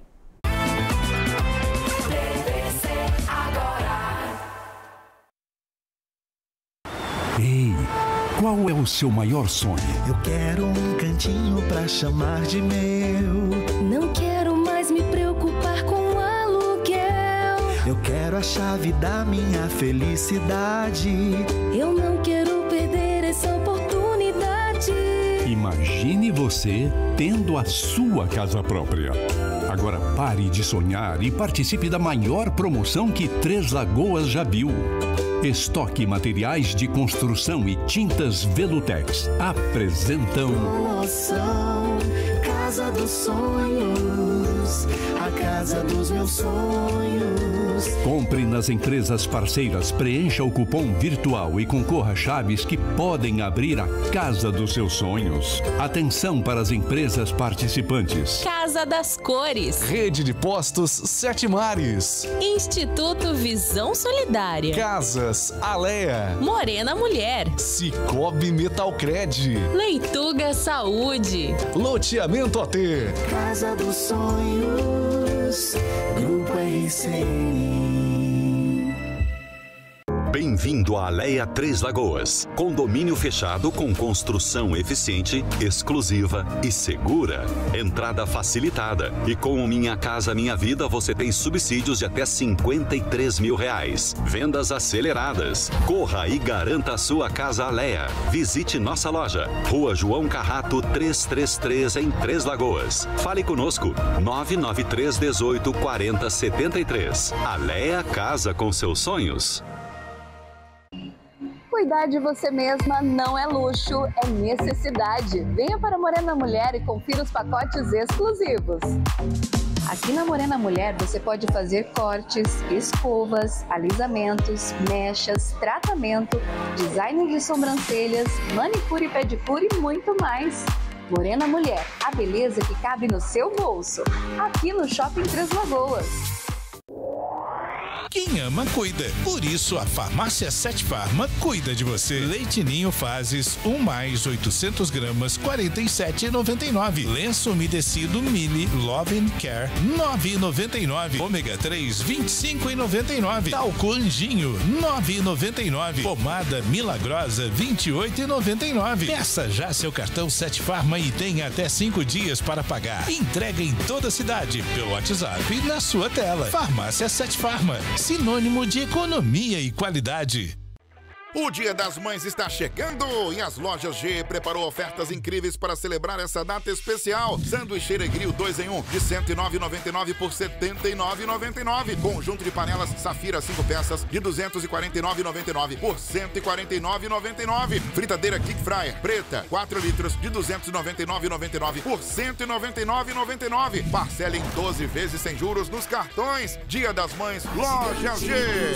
TVC Agora. Ei, qual é o seu maior sonho? Eu quero um cantinho pra chamar de meu. Não quero mais me preocupar com eu quero a chave da minha felicidade. Eu não quero perder essa oportunidade. Imagine você tendo a sua casa própria. Agora pare de sonhar e participe da maior promoção que Três Lagoas já viu. Estoque Materiais de Construção e Tintas Velutex apresentam promoção Casa dos Sonhos, a casa dos meus sonhos. Compre nas empresas parceiras, preencha o cupom virtual e concorra a chaves que podem abrir a casa dos seus sonhos. Atenção para as empresas participantes. Casa das Cores. Rede de Postos Sete Mares. Instituto Visão Solidária. Casas Alea. Morena Mulher. Cicobi Metalcred. Leituga Saúde. Loteamento AT. Casa dos Sonhos. Grupo RCN. Bem-vindo à Alea Três Lagoas. Condomínio fechado com construção eficiente, exclusiva e segura. Entrada facilitada. E com o Minha Casa Minha Vida você tem subsídios de até R$53 mil. Vendas aceleradas. Corra e garanta a sua casa Alea. Visite nossa loja. Rua João Carrato 333 em Três Lagoas. Fale conosco. 993 18 40 73. Alea Casa com seus sonhos. Cuidar de você mesma não é luxo, é necessidade. Venha para a Morena Mulher e confira os pacotes exclusivos. Aqui na Morena Mulher você pode fazer cortes, escovas, alisamentos, mechas, tratamento, design de sobrancelhas, manicure e pedicure e muito mais. Morena Mulher, a beleza que cabe no seu bolso. Aqui no Shopping Três Lagoas. Quem ama, cuida. Por isso, a Farmácia Sete Farma cuida de você. Leite Ninho Fases, 1 mais 800 gramas, R$ 47,99. Lenço umedecido Mili Love and Care, R$ 9,99. Ômega 3, R$ 25,99. Talco Anjinho, R$ 9,99. Pomada Milagrosa, R$ 28,99. Peça já seu cartão Sete Farma e tenha até 5 dias para pagar. Entrega em toda a cidade, pelo WhatsApp e na sua tela. Farmácia Sete Farma, sinônimo de economia e qualidade. O Dia das Mães está chegando e as lojas G preparou ofertas incríveis para celebrar essa data especial. Sanduicheira Grill 2 em 1 de R$ 109,99 por R$ 79,99. Conjunto de panelas Safira 5 peças de R$ 249,99 por R$ 149,99. Fritadeira Kick Fryer preta 4 litros de R$ 299,99 por R$ 199,99. Parcela em 12 vezes sem juros nos cartões. Dia das Mães, Loja G.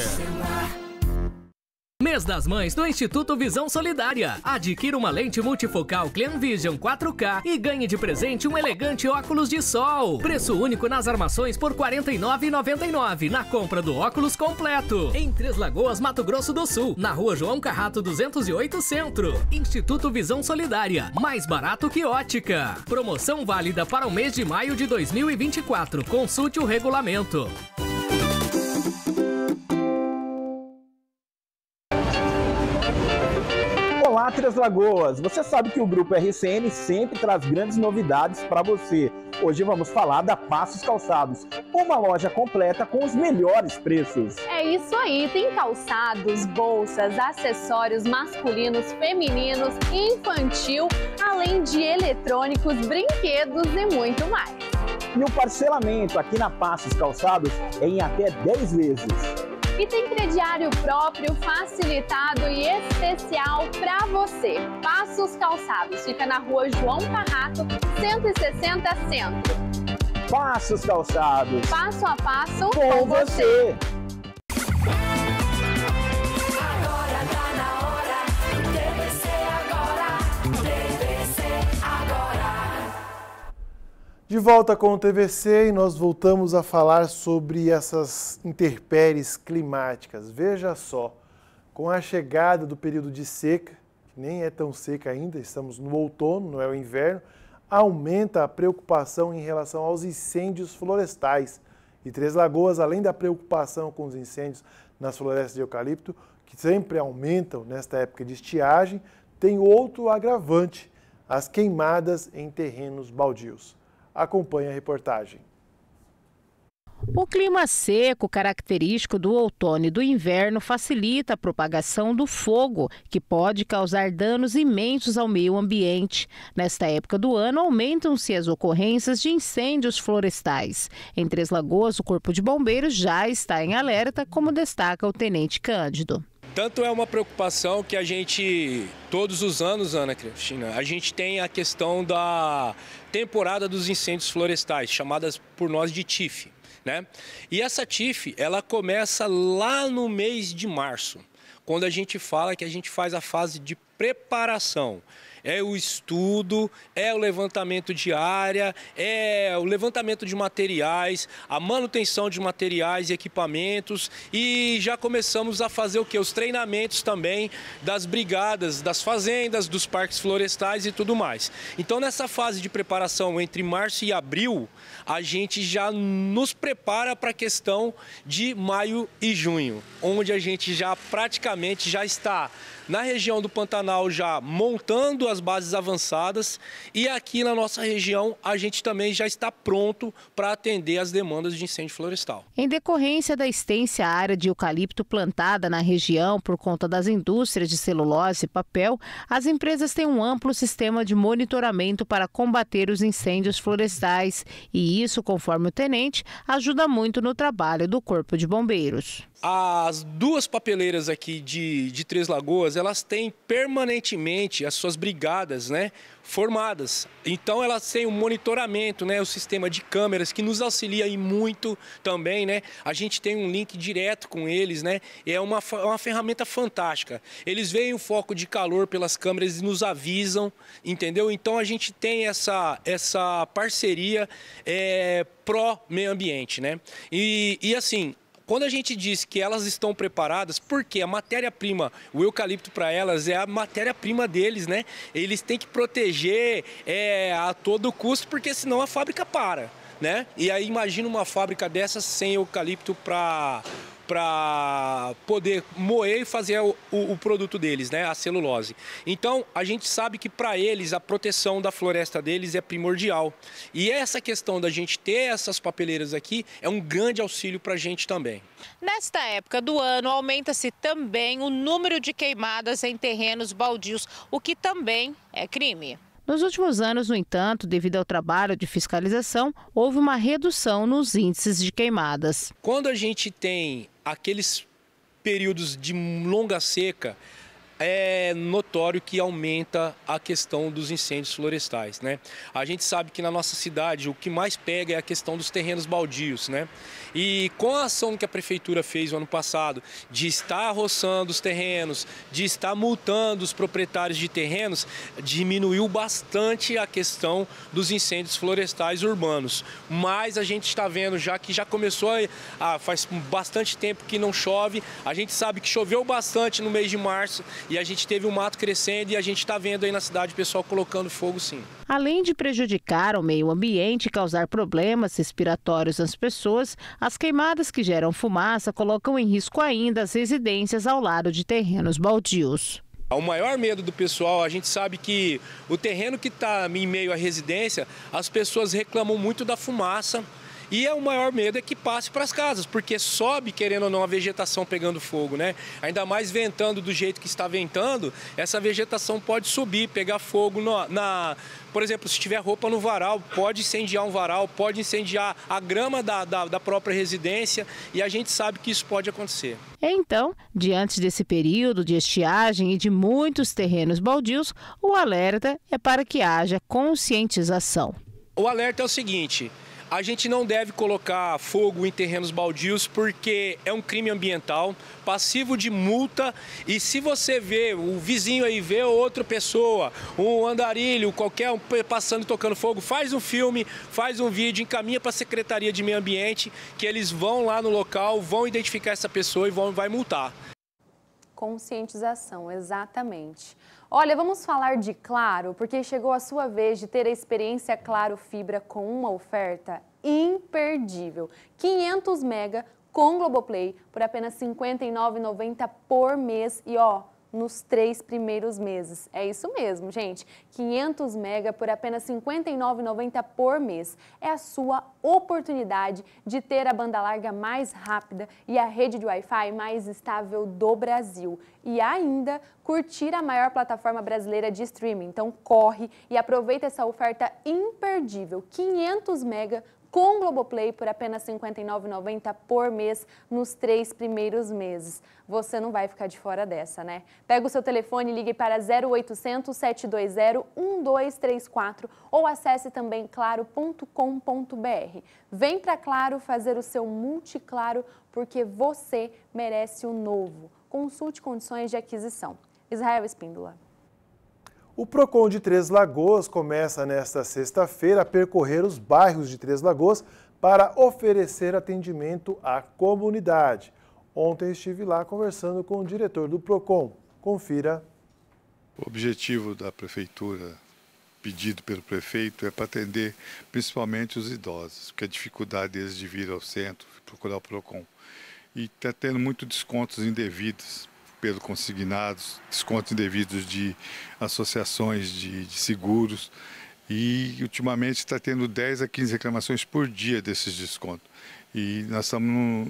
Mês das Mães do Instituto Visão Solidária. Adquira uma lente multifocal Clean Vision 4K e ganhe de presente um elegante óculos de sol. Preço único nas armações por R$ 49,99 na compra do óculos completo. Em Três Lagoas, Mato Grosso do Sul, na Rua João Carrato 208 Centro. Instituto Visão Solidária. Mais barato que ótica. Promoção válida para o mês de maio de 2024. Consulte o regulamento. Olá, Três Lagoas! Você sabe que o Grupo RCN sempre traz grandes novidades para você. Hoje vamos falar da Passos Calçados, uma loja completa com os melhores preços. É isso aí, tem calçados, bolsas, acessórios masculinos, femininos, infantil, além de eletrônicos, brinquedos e muito mais. E o parcelamento aqui na Passos Calçados é em até 10 vezes. E tem crediário próprio, facilitado e especial para você. Passos Calçados, fica na rua João Carrato, 160 Centro. Passos Calçados. Passo a passo com você. De volta com o TVC e nós voltamos a falar sobre essas intempéries climáticas. Veja só, com a chegada do período de seca, que nem é tão seca ainda, estamos no outono, não é o inverno, aumenta a preocupação em relação aos incêndios florestais. E Três Lagoas, além da preocupação com os incêndios nas florestas de eucalipto, que sempre aumentam nesta época de estiagem, tem outro agravante, as queimadas em terrenos baldios. Acompanhe a reportagem. O clima seco, característico do outono e do inverno, facilita a propagação do fogo, que pode causar danos imensos ao meio ambiente. Nesta época do ano, aumentam-se as ocorrências de incêndios florestais. Em Três Lagoas, o Corpo de Bombeiros já está em alerta, como destaca o Tenente Cândido. Tanto é uma preocupação que a gente, todos os anos, Ana Cristina, a gente tem a questão da temporada dos incêndios florestais, chamadas por nós de TIF, né? E essa TIF, ela começa lá no mês de março, quando a gente fala que a gente faz a fase de preparação. É o estudo, é o levantamento de área, é o levantamento de materiais, a manutenção de materiais e equipamentos, e já começamos a fazer o quê? Os treinamentos também das brigadas, das fazendas, dos parques florestais e tudo mais. Então, nessa fase de preparação entre março e abril, a gente já nos prepara para a questão de maio e junho, onde a gente já praticamente já está na região do Pantanal já montando as bases avançadas, e aqui na nossa região a gente também já está pronto para atender as demandas de incêndio florestal. Em decorrência da extensa área de eucalipto plantada na região por conta das indústrias de celulose e papel, as empresas têm um amplo sistema de monitoramento para combater os incêndios florestais, e isso, conforme o tenente, ajuda muito no trabalho do Corpo de Bombeiros. As duas papeleiras aqui de Três Lagoas, elas têm permanentemente as suas brigadas, né, formadas. Então elas têm um monitoramento, né, o sistema de câmeras que nos auxilia aí muito também, né. A gente tem um link direto com eles, né. É uma ferramenta fantástica. Eles veem o foco de calor pelas câmeras e nos avisam, entendeu? Então a gente tem essa parceria pró meio ambiente, né. E assim, quando a gente diz que elas estão preparadas, porque a matéria-prima, o eucalipto para elas é a matéria-prima deles, né? Eles têm que proteger a todo custo, porque senão a fábrica para, né? E aí imagina uma fábrica dessas sem eucalipto para poder moer e fazer o produto deles, né, a celulose. Então, a gente sabe que para eles a proteção da floresta deles é primordial. E essa questão da gente ter essas papeleiras aqui é um grande auxílio para a gente também. Nesta época do ano, aumenta-se também o número de queimadas em terrenos baldios, o que também é crime. Nos últimos anos, no entanto, devido ao trabalho de fiscalização, houve uma redução nos índices de queimadas. Quando a gente tem aqueles períodos de longa seca, é notório que aumenta a questão dos incêndios florestais, né? A gente sabe que na nossa cidade o que mais pega é a questão dos terrenos baldios, né? E com a ação que a prefeitura fez no ano passado de estar roçando os terrenos, de estar multando os proprietários de terrenos, diminuiu bastante a questão dos incêndios florestais urbanos. Mas a gente está vendo já que já começou faz bastante tempo que não chove. A gente sabe que choveu bastante no mês de março e a gente teve o mato crescendo e a gente está vendo aí na cidade o pessoal colocando fogo, sim. Além de prejudicar o meio ambiente e causar problemas respiratórios às pessoas, as queimadas que geram fumaça colocam em risco ainda as residências ao lado de terrenos baldios. O maior medo do pessoal, a gente sabe que o terreno que está em meio à residência, as pessoas reclamam muito da fumaça. E o maior medo é que passe para as casas, porque sobe, querendo ou não, a vegetação pegando fogo, né? Ainda mais ventando do jeito que está ventando, essa vegetação pode subir, pegar fogo por exemplo, se tiver roupa no varal, pode incendiar um varal, pode incendiar a grama da própria residência, e a gente sabe que isso pode acontecer. Então, diante desse período de estiagem e de muitos terrenos baldios, o alerta é para que haja conscientização. O alerta é o seguinte: a gente não deve colocar fogo em terrenos baldios porque é um crime ambiental, passivo de multa, e se você vê, o vizinho aí vê outra pessoa, um andarilho, qualquer um passando e tocando fogo, faz um filme, faz um vídeo, encaminha para a Secretaria de Meio Ambiente, que eles vão lá no local, vão identificar essa pessoa e vai multar. Conscientização, exatamente. Olha, vamos falar de Claro, porque chegou a sua vez de ter a experiência Claro Fibra com uma oferta imperdível. 500 mega com Globoplay por apenas R$ 59,90 por mês e nos 3 primeiros meses. É isso mesmo, gente. 500 mega por apenas R$ 59,90 por mês. É a sua oportunidade de ter a banda larga mais rápida e a rede de Wi-Fi mais estável do Brasil. E ainda curtir a maior plataforma brasileira de streaming. Então corre e aproveita essa oferta imperdível. 500 mega com Globoplay por apenas R$ 59,90 por mês nos 3 primeiros meses. Você não vai ficar de fora dessa, né? Pega o seu telefone e ligue para 0800 720 1234 ou acesse também claro.com.br. Vem para Claro fazer o seu multiclaro porque você merece o novo. Consulte condições de aquisição. Israel Espíndola. O PROCON de Três Lagoas começa nesta sexta-feira a percorrer os bairros de Três Lagoas para oferecer atendimento à comunidade. Ontem estive lá conversando com o diretor do PROCON. Confira. O objetivo da prefeitura, pedido pelo prefeito, é para atender principalmente os idosos, porque a dificuldade deles de vir ao centro, procurar o PROCON. E está tendo muitos descontos indevidos pelo consignados, descontos indevidos de associações de seguros, e ultimamente está tendo 10 a 15 reclamações por dia desses descontos. E nós estamos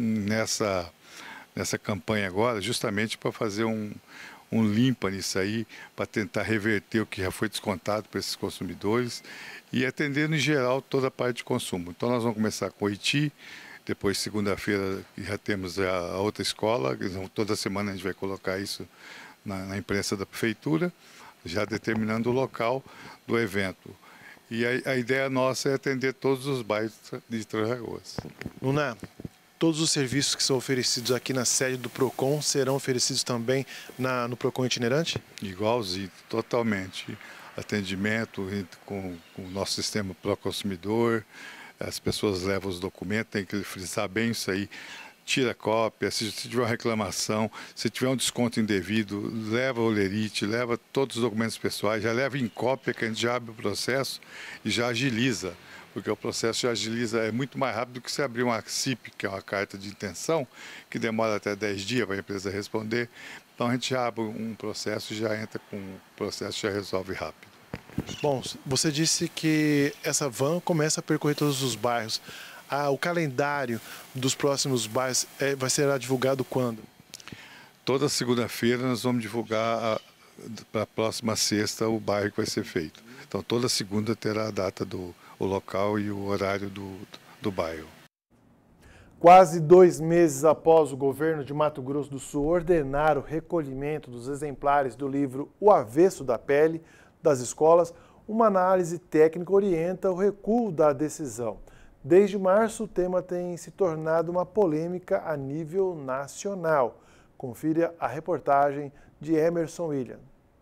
nessa campanha agora justamente para fazer um limpa nisso aí, para tentar reverter o que já foi descontado para esses consumidores e atendendo em geral toda a parte de consumo. Então nós vamos começar com o Oiti. Depois, segunda-feira, já temos a outra escola. Toda semana a gente vai colocar isso na imprensa da prefeitura, já determinando o local do evento. E a ideia nossa é atender todos os bairros de Três Lagoas. Luna, todos os serviços que são oferecidos aqui na sede do PROCON serão oferecidos também no PROCON itinerante? Igualzinho, totalmente. Atendimento com o nosso sistema pró-consumidor. As pessoas levam os documentos, tem que frisar bem isso aí, tira cópia, se tiver uma reclamação, se tiver um desconto indevido, leva o lerite, leva todos os documentos pessoais, já leva em cópia que a gente já abre o processo e já agiliza, porque o processo já agiliza, é muito mais rápido do que se abrir uma CIP, que é uma carta de intenção, que demora até 10 dias para a empresa responder. Então a gente já abre um processo e já entra com o processo, já resolve rápido. Bom, você disse que essa van começa a percorrer todos os bairros. O calendário dos próximos bairros vai ser divulgado quando? Toda segunda-feira nós vamos divulgar para a próxima sexta o bairro que vai ser feito. Então toda segunda terá a data o local e o horário do bairro. Quase 2 meses após o governo de Mato Grosso do Sul ordenar o recolhimento dos exemplares do livro O Avesso da Pele das escolas, uma análise técnica orienta o recuo da decisão. Desde março, o tema tem se tornado uma polêmica a nível nacional. Confira a reportagem de Emerson William.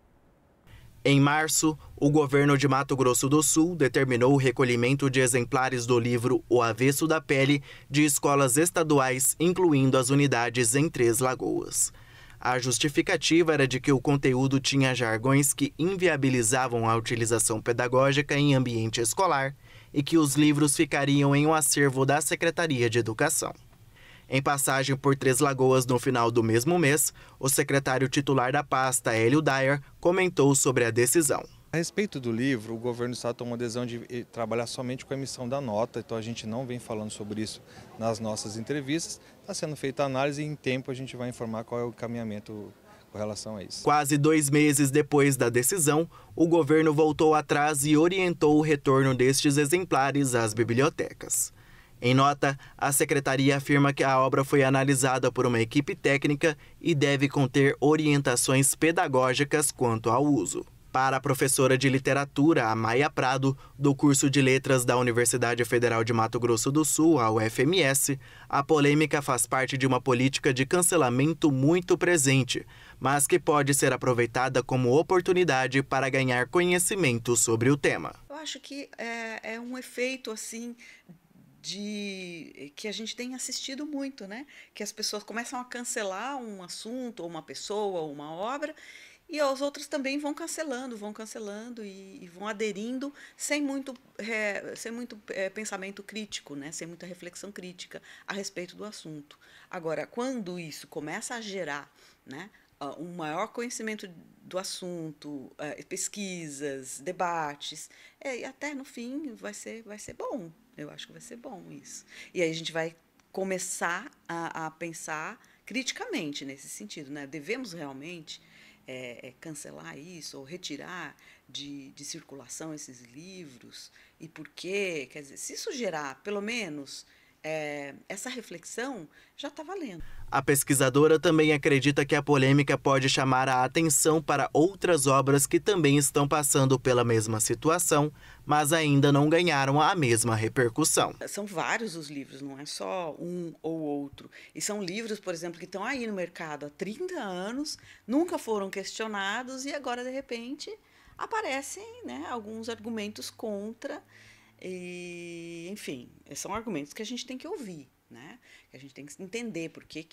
Em março, o governo de Mato Grosso do Sul determinou o recolhimento de exemplares do livro O Avesso da Pele de escolas estaduais, incluindo as unidades em Três Lagoas. A justificativa era de que o conteúdo tinha jargões que inviabilizavam a utilização pedagógica em ambiente escolar e que os livros ficariam em um acervo da Secretaria de Educação. Em passagem por Três Lagoas no final do mesmo mês, o secretário titular da pasta, Hélio Dyer, comentou sobre a decisão. A respeito do livro, o governo do estado tomou a decisão de trabalhar somente com a emissão da nota, então a gente não vem falando sobre isso nas nossas entrevistas. Está sendo feita a análise e em tempo a gente vai informar qual é o encaminhamento com relação a isso. Quase 2 meses depois da decisão, o governo voltou atrás e orientou o retorno destes exemplares às bibliotecas. Em nota, a secretaria afirma que a obra foi analisada por uma equipe técnica e deve conter orientações pedagógicas quanto ao uso. Para a professora de literatura, a Maia Prado, do curso de letras da Universidade Federal de Mato Grosso do Sul, a UFMS, a polêmica faz parte de uma política de cancelamento muito presente, mas que pode ser aproveitada como oportunidade para ganhar conhecimento sobre o tema. Eu acho que é um efeito assim que a gente tem assistido muito, né? Que as pessoas começam a cancelar um assunto, ou uma pessoa, ou uma obra, e os outros também vão cancelando e vão aderindo sem muito pensamento crítico, né? Sem muita reflexão crítica a respeito do assunto. Agora, quando isso começa a gerar, né, um maior conhecimento do assunto, pesquisas, debates, e até no fim vai ser bom. Eu acho que vai ser bom isso. E aí a gente vai começar a pensar criticamente nesse sentido, né? Devemos realmente cancelar isso ou retirar de circulação esses livros? E por quê? Quer dizer, se isso gerar, pelo menos, essa reflexão, já está valendo. A pesquisadora também acredita que a polêmica pode chamar a atenção para outras obras que também estão passando pela mesma situação, mas ainda não ganharam a mesma repercussão. São vários os livros, não é só um ou outro. E são livros, por exemplo, que estão aí no mercado há 30 anos, nunca foram questionados e agora, de repente, aparecem, né, alguns argumentos contra. E, enfim, são argumentos que a gente tem que ouvir, né? Que a gente tem que entender por que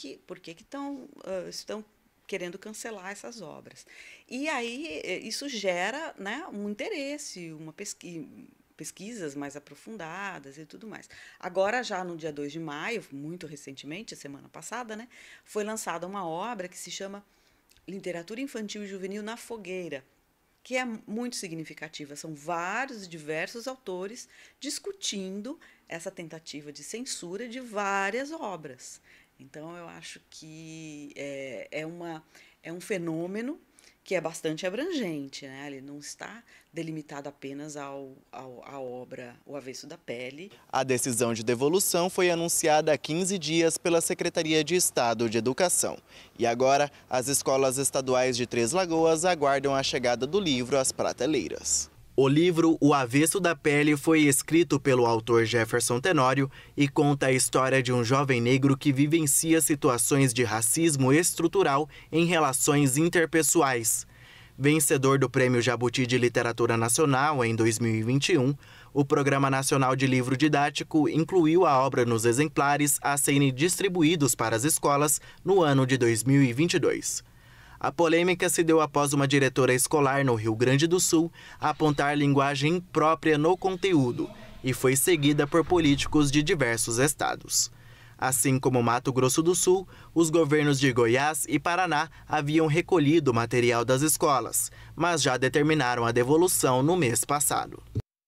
estão querendo cancelar essas obras. E aí isso gera, né, um interesse, pesquisas mais aprofundadas e tudo mais. Agora, já no dia 2 de maio, muito recentemente, semana passada, né, foi lançada uma obra que se chama Literatura Infantil e Juvenil na Fogueira, que é muito significativa. São vários e diversos autores discutindo essa tentativa de censura de várias obras. Então, eu acho que é um fenômeno que é bastante abrangente, né? Ele não está delimitado apenas à obra O Avesso da Pele. A decisão de devolução foi anunciada há 15 dias pela Secretaria de Estado de Educação. E agora, as escolas estaduais de Três Lagoas aguardam a chegada do livro às prateleiras. O livro O Avesso da Pele foi escrito pelo autor Jefferson Tenório e conta a história de um jovem negro que vivencia situações de racismo estrutural em relações interpessoais. Vencedor do Prêmio Jabuti de Literatura Nacional em 2021, o Programa Nacional de Livro Didático incluiu a obra nos exemplares a serem distribuídos para as escolas no ano de 2022. A polêmica se deu após uma diretora escolar no Rio Grande do Sul apontar linguagem imprópria no conteúdo e foi seguida por políticos de diversos estados. Assim como Mato Grosso do Sul, os governos de Goiás e Paraná haviam recolhido o material das escolas, mas já determinaram a devolução no mês passado.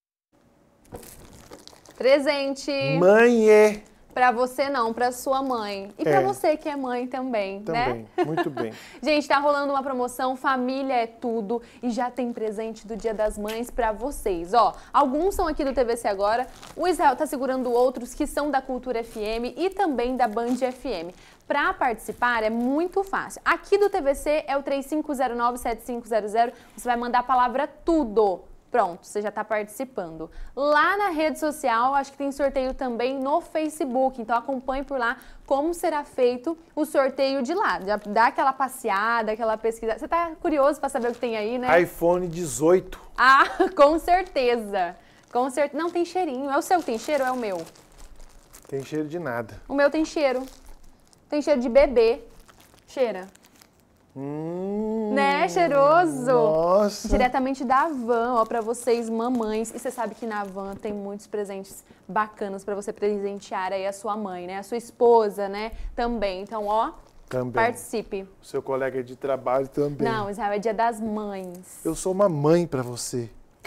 Presente! Mãe! Para você não, para sua mãe. E para você que é mãe também, né? Muito bem. Gente, tá rolando uma promoção Família é Tudo e já tem presente do Dia das Mães para vocês. Ó, alguns são aqui do TVC Agora, o Israel tá segurando outros que são da Cultura FM e também da Band FM. Para participar é muito fácil. Aqui do TVC é o 3509-7500, você vai mandar a palavra TUDO. Pronto, você já está participando. Lá na rede social, acho que tem sorteio também no Facebook, então acompanhe por lá como será feito o sorteio de lá. Já dá aquela passeada, aquela pesquisa. Você está curioso para saber o que tem aí, né? iPhone 18. Ah, com certeza. Com certeza. Não, tem cheirinho. É o seu que tem cheiro ou é o meu? Tem cheiro de nada. O meu tem cheiro. Tem cheiro de bebê. Cheira. Né, cheiroso? Nossa. Diretamente da Havan, ó, pra vocês mamães. E você sabe que na Havan tem muitos presentes bacanas pra você presentear aí a sua mãe, né? A sua esposa, né? Também. Então, ó, participe. O seu colega de trabalho também. Não, Israel, é Dia das Mães. Eu sou uma mãe pra você.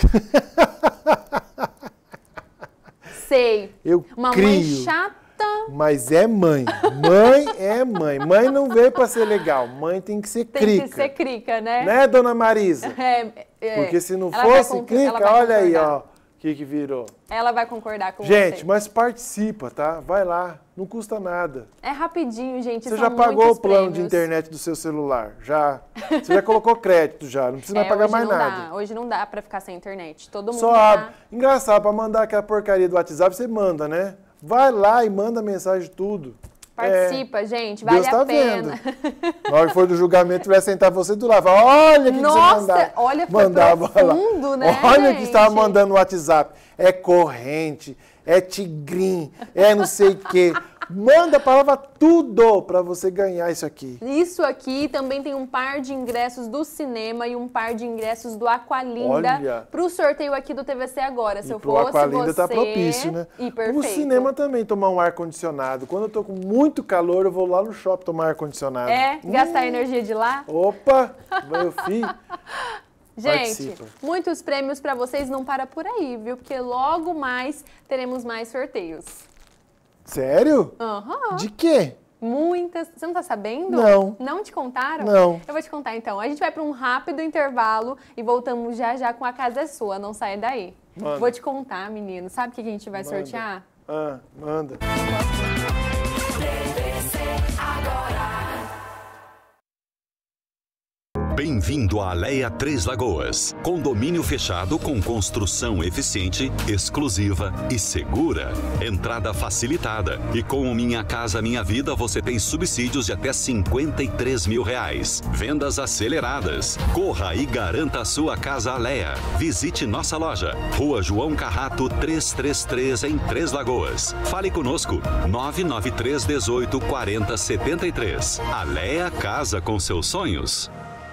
Sei. Uma crio, mãe chata. Mas é mãe. Mãe é mãe. Mãe não veio pra ser legal. Mãe tem que ser crica. Tem que ser crica, né? Né, dona Marisa? É. Porque se não fosse crica, olha aí, ó. O que virou. Ela vai concordar com você. Gente, mas participa, tá? Vai lá. Não custa nada. É rapidinho, gente. Você já pagou o plano de internet do seu celular? Já. Você já colocou crédito já. Não precisa mais pagar mais nada. Hoje não dá pra ficar sem internet. Todo mundo só abre. Engraçado, pra mandar aquela porcaria do WhatsApp, você manda, né? Vai lá e manda mensagem tudo. Participa, gente. Vale Deus tá a pena. Vendo. Na hora que for do julgamento, vai sentar você do lado. Olha o que você mandava. Nossa, olha, foi profundo, né, olha o que estava mandando no WhatsApp. É corrente, é tigrinho, é não sei o quê. Manda a palavra tudo para você ganhar isso aqui. Isso aqui também tem um par de ingressos do cinema e um par de ingressos do Aqualinda para o sorteio aqui do TVC Agora. Se eu fosse Aqualinda você... tá propício, né? E perfeito. O cinema também, tomar um ar-condicionado. Quando eu tô com muito calor, eu vou lá no shopping tomar ar-condicionado. Gastar a energia de lá? Opa, meu filho. Gente, muitos prêmios para vocês, não para por aí, viu? Porque logo mais teremos mais sorteios. Sério? Aham. De quê? Muitas. Você não tá sabendo? Não. Não te contaram? Não. Eu vou te contar então. A gente vai para um rápido intervalo e voltamos já já com A Casa é Sua. Não sai daí. Manda. Vou te contar, menino. Sabe o que a gente vai sortear? Manda. Bem-vindo à Alea Três Lagoas. Condomínio fechado com construção eficiente, exclusiva e segura. Entrada facilitada. E com o Minha Casa Minha Vida você tem subsídios de até R$53 mil. Vendas aceleradas. Corra e garanta a sua casa Alea. Visite nossa loja. Rua João Carrato 333 em Três Lagoas. Fale conosco. 993 18 40 73. Alea Casa com seus sonhos.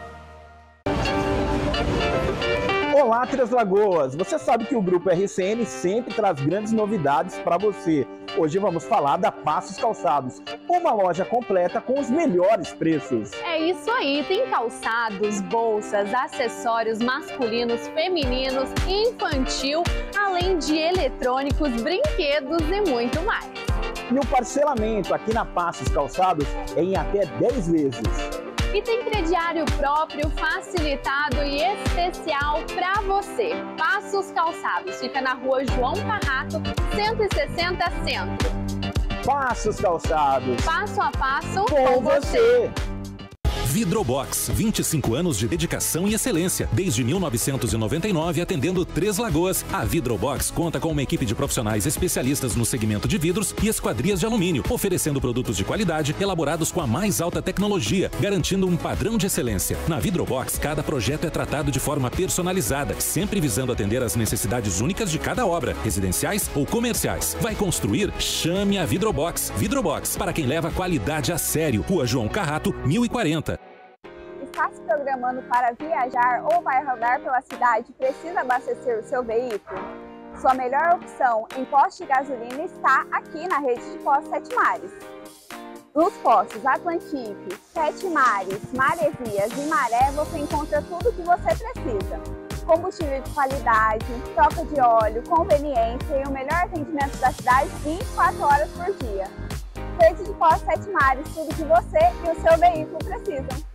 Olá, Três Lagoas! Você sabe que o Grupo RCN sempre traz grandes novidades para você. Hoje vamos falar da Passos Calçados, uma loja completa com os melhores preços. É isso aí, tem calçados, bolsas, acessórios masculinos, femininos, infantil, além de eletrônicos, brinquedos e muito mais. E o parcelamento aqui na Passos Calçados é em até 10 vezes. E tem crediário próprio, facilitado e especial para você. Passos Calçados, fica na rua João Carrato, 160 Centro. Passos Calçados. Passo a passo com você. Vidrobox, 25 anos de dedicação e excelência. Desde 1999, atendendo Três Lagoas, a Vidrobox conta com uma equipe de profissionais especialistas no segmento de vidros e esquadrias de alumínio, oferecendo produtos de qualidade elaborados com a mais alta tecnologia, garantindo um padrão de excelência. Na Vidrobox, cada projeto é tratado de forma personalizada, sempre visando atender às necessidades únicas de cada obra, residenciais ou comerciais. Vai construir? Chame a Vidrobox. Vidrobox, para quem leva qualidade a sério. Rua João Carrato, 1040. Está se programando para viajar ou vai rodar pela cidade e precisa abastecer o seu veículo? Sua melhor opção em posto de gasolina está aqui na rede de postos Sete Mares. Nos postos Atlantique, Sete Mares, Maresias e Maré você encontra tudo o que você precisa. Combustível de qualidade, troca de óleo, conveniência e o melhor atendimento da cidade 24 horas por dia. Rede de postos Sete Mares, tudo que você e o seu veículo precisam.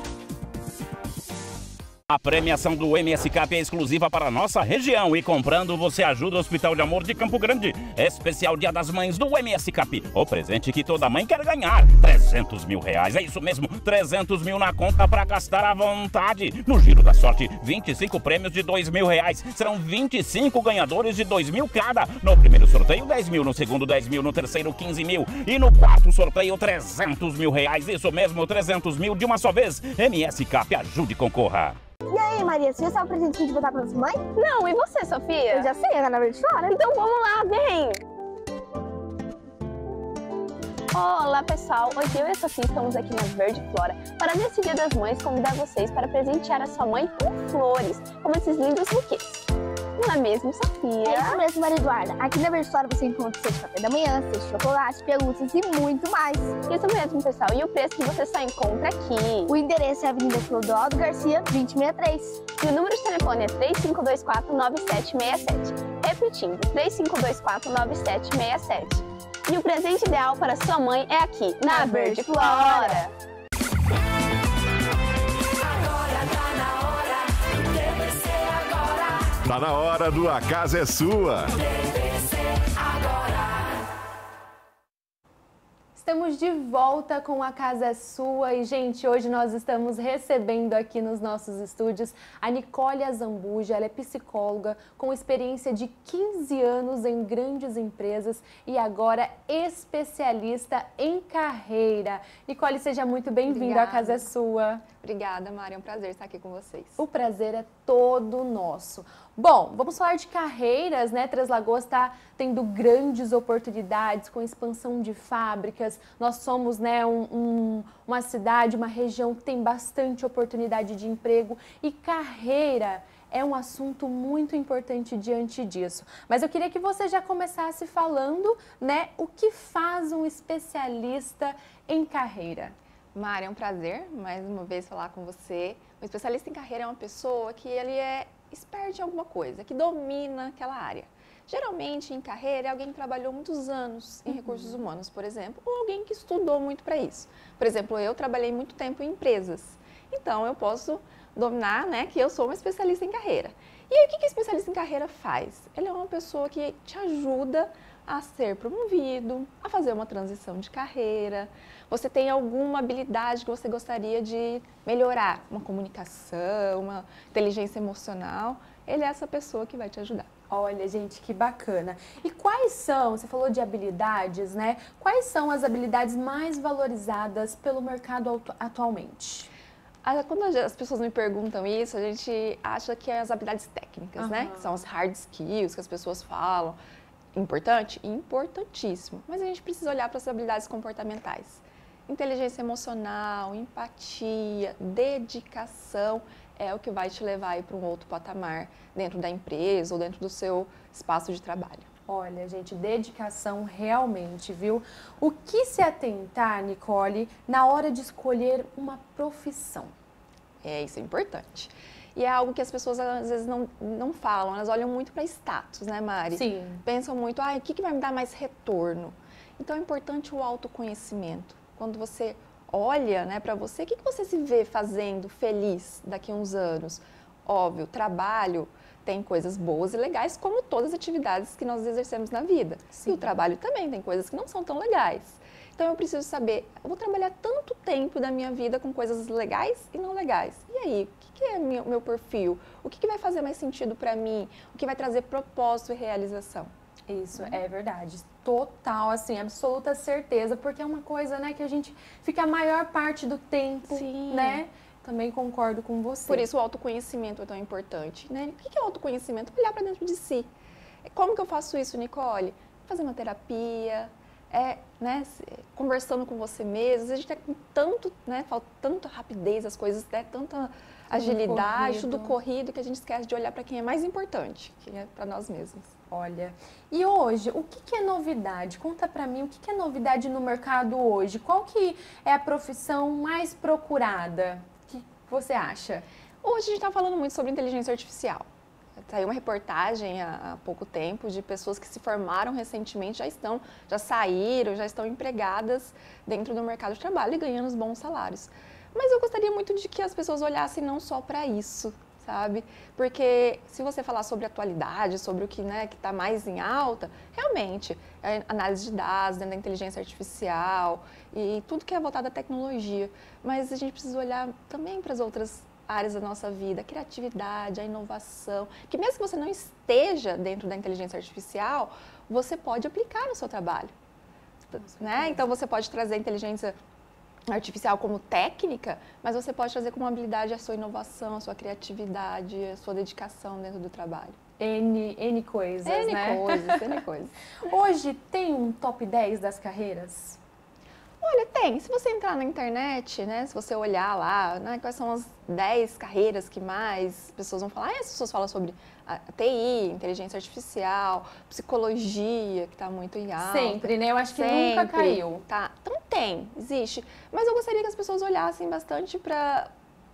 A premiação do MSCap é exclusiva para a nossa região e comprando você ajuda o Hospital de Amor de Campo Grande. Especial Dia das Mães do MSCap. O presente que toda mãe quer ganhar. R$300 mil. É isso mesmo, 300 mil na conta para gastar à vontade. No Giro da Sorte, 25 prêmios de R$2 mil. Serão 25 ganhadores de 2 mil cada. No primeiro sorteio, 10 mil. No segundo, 10 mil. No terceiro, 15 mil. E no quarto sorteio, R$300 mil. Isso mesmo, 300 mil de uma só vez. MSCap, ajude e concorra. E aí, Maria, você já sabe o presente que a gente vai dar pra sua mãe? Não, e você, Sofia? Eu já sei, a Ana vai te falar, né? Então vamos lá, vem! Olá pessoal, hoje eu e a Sofia estamos aqui na Verde Flora para nesse Dia das Mães convidar vocês para presentear a sua mãe com flores, como esses lindos buquês. Não é mesmo, Sofia? É isso mesmo, Maria Eduarda. Aqui na Verde Flora você encontra cesta de café da manhã, cesta de chocolate, pelúcias e muito mais. Isso mesmo, pessoal. E o preço que você só encontra aqui. O endereço é a Avenida Clodoaldo Garcia, 2063. E o número de telefone é 3524-9767. Repetindo, 3524-9767. E o presente ideal para sua mãe é aqui, na Verde Flora. Tá na hora do A Casa é Sua. Estamos de volta com A Casa é Sua e, gente, hoje nós estamos recebendo aqui nos nossos estúdios a Nicole Azambuja. Ela é psicóloga com experiência de 15 anos em grandes empresas e agora especialista em carreira. Nicole, seja muito bem-vinda. A Casa é Sua. Obrigada, Mari. É um prazer estar aqui com vocês. O prazer é todo nosso. Bom, vamos falar de carreiras, né? Três Lagoas está tendo grandes oportunidades com expansão de fábricas. Nós somos, né, uma cidade, uma região que tem bastante oportunidade de emprego e carreira é um assunto muito importante diante disso. Mas eu queria que você já começasse falando, né, o que faz um especialista em carreira. Mari, é um prazer, mais uma vez, falar com você. Um especialista em carreira é uma pessoa que ele é expert em alguma coisa, que domina aquela área. Geralmente, em carreira, é alguém que trabalhou muitos anos em recursos humanos, por exemplo, ou alguém que estudou muito para isso. Por exemplo, eu trabalhei muito tempo em empresas, então eu posso dominar, né, que eu sou uma especialista em carreira. E aí, o que o especialista em carreira faz? Ele é uma pessoa que te ajuda a ser promovido, a fazer uma transição de carreira. Você tem alguma habilidade que você gostaria de melhorar, uma comunicação, uma inteligência emocional, ele é essa pessoa que vai te ajudar. Olha, gente, que bacana. E quais são, você falou de habilidades, né? Quais são as habilidades mais valorizadas pelo mercado atualmente? Quando as pessoas me perguntam isso, a gente acha que é as habilidades técnicas, né? Que são as hard skills que as pessoas falam. Importante? Importantíssimo. Mas a gente precisa olhar para as habilidades comportamentais. Inteligência emocional, empatia, dedicação é o que vai te levar para um outro patamar dentro da empresa ou dentro do seu espaço de trabalho. Olha, gente, dedicação realmente, viu? O que se atentar, Nicole, na hora de escolher uma profissão? Isso é importante. E é algo que as pessoas às vezes não falam, elas olham muito para status, né, Mari? Sim. Pensam muito, o que vai me dar mais retorno? Então é importante o autoconhecimento. Quando você olha, né, para você, o que você se vê fazendo feliz daqui a uns anos? Óbvio, trabalho tem coisas boas e legais, como todas as atividades que nós exercemos na vida. Sim. E o trabalho também tem coisas que não são tão legais. Então eu preciso saber, eu vou trabalhar tanto tempo da minha vida com coisas legais e não legais. E aí, o que é meu perfil? O que vai fazer mais sentido para mim? O que vai trazer propósito e realização? Isso, é verdade. Total, assim, absoluta certeza, porque é uma coisa, né, que a gente fica a maior parte do tempo, né? Também concordo com você. Por isso o autoconhecimento é tão importante, né? O que é autoconhecimento? Olhar para dentro de si. Como que eu faço isso, Nicole? Fazer uma terapia, né, conversando com você mesmo. A gente tá com tanto, né, falta tanta rapidez, as coisas, né, tanta agilidade, tudo corrido, que a gente esquece de olhar para quem é mais importante, que é para nós mesmos. Olha, e hoje, o que é novidade? Conta para mim, o que é novidade no mercado hoje? Qual que é a profissão mais procurada? O que você acha? Hoje a gente está falando muito sobre inteligência artificial. Saiu uma reportagem há pouco tempo de pessoas que se formaram recentemente, já saíram, já estão empregadas dentro do mercado de trabalho e ganhando bons salários. Mas eu gostaria muito de que as pessoas olhassem não só para isso, sabe? Porque se você falar sobre atualidade, sobre o que, né, que está mais em alta, realmente, é análise de dados, dentro da inteligência artificial e tudo que é voltado à tecnologia. Mas a gente precisa olhar também para as outras áreas da nossa vida, a criatividade, a inovação, que mesmo que você não esteja dentro da inteligência artificial, você pode aplicar no seu trabalho, né? Então, você pode trazer a inteligência artificial como técnica, mas você pode trazer como habilidade a sua inovação, a sua criatividade, a sua dedicação dentro do trabalho. N coisas, né? N coisas. Hoje tem um top 10 das carreiras? Olha, tem. Se você entrar na internet, né, se você olhar lá, né, quais são as 10 carreiras que mais pessoas vão falar, as pessoas falam sobre a TI, inteligência artificial, psicologia, que está muito em alta. Sempre, né? Eu acho que nunca caiu. Tá. Então tem, existe. Mas eu gostaria que as pessoas olhassem bastante para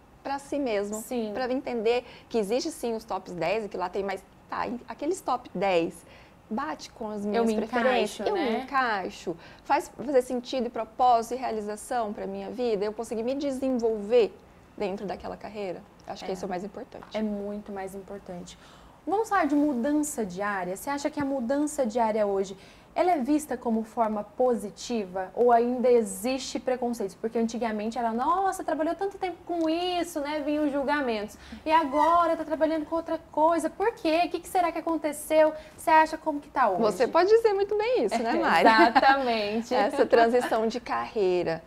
si mesmo. Para entender que existe sim os tops 10 e que lá tem mais... Tá, aqueles top 10... bate com as minhas preferências, eu me encaixo, faz fazer sentido e propósito e realização para a minha vida, eu conseguir me desenvolver dentro daquela carreira. Acho que esse é o mais importante. É muito mais importante. Vamos falar de mudança diária. Você acha que a mudança diária hoje, ela é vista como forma positiva ou ainda existe preconceito? Porque antigamente era, nossa, trabalhou tanto tempo com isso, né? Vinham os julgamentos. E agora tá trabalhando com outra coisa. Por quê? O que será que aconteceu? Você acha como que tá hoje? Você pode dizer muito bem isso, né, Mari? Exatamente. Essa transição de carreira.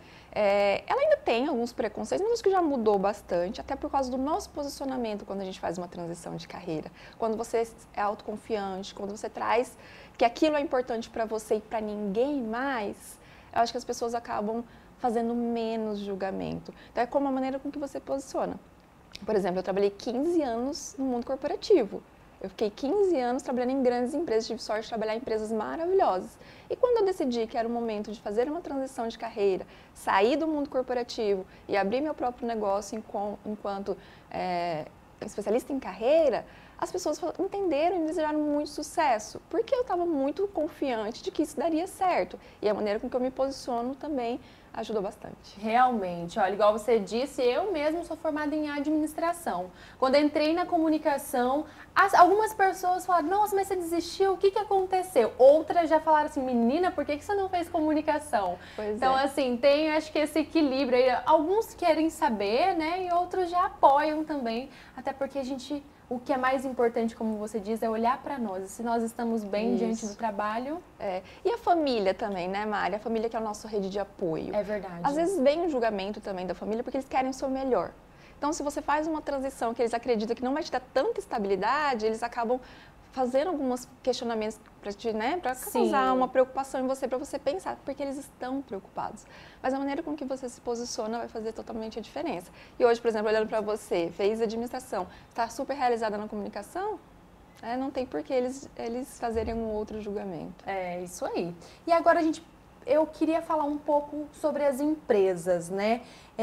Ela ainda tem alguns preconceitos, mas acho que já mudou bastante, até por causa do nosso posicionamento quando a gente faz uma transição de carreira. Quando você é autoconfiante, quando você traz que aquilo é importante para você e para ninguém mais, eu acho que as pessoas acabam fazendo menos julgamento. Então, é como a maneira com que você posiciona. Por exemplo, eu trabalhei 15 anos no mundo corporativo. Eu fiquei 15 anos trabalhando em grandes empresas, tive sorte de trabalhar em empresas maravilhosas. E quando eu decidi que era o momento de fazer uma transição de carreira, sair do mundo corporativo e abrir meu próprio negócio enquanto especialista em carreira, as pessoas entenderam e me desejaram muito sucesso, porque eu estava muito confiante de que isso daria certo. E a maneira com que eu me posiciono também ajudou bastante. Realmente, olha, igual você disse, eu mesmo sou formada em administração. Quando entrei na comunicação, algumas pessoas falaram, nossa, mas você desistiu, o que aconteceu? Outras já falaram assim, menina, por que você não fez comunicação? Então, assim, tem, acho que esse equilíbrio aí. Alguns querem saber, né, e outros já apoiam também, até porque o que é mais importante, como você diz, é olhar para nós. Se nós estamos bem diante do trabalho... E a família também, né, Mari? A família que é a nossa rede de apoio. É verdade. Às vezes vem um julgamento também da família porque eles querem o seu melhor. Então, se você faz uma transição que eles acreditam que não vai te dar tanta estabilidade, eles acabam fazendo alguns questionamentos para causar uma preocupação em você, para você pensar, porque eles estão preocupados. Mas a maneira com que você se posiciona vai fazer totalmente a diferença. E hoje, por exemplo, olhando para você, fez administração, está super realizada na comunicação, não tem por que eles fazerem um outro julgamento. É isso aí. E agora eu queria falar um pouco sobre as empresas, né?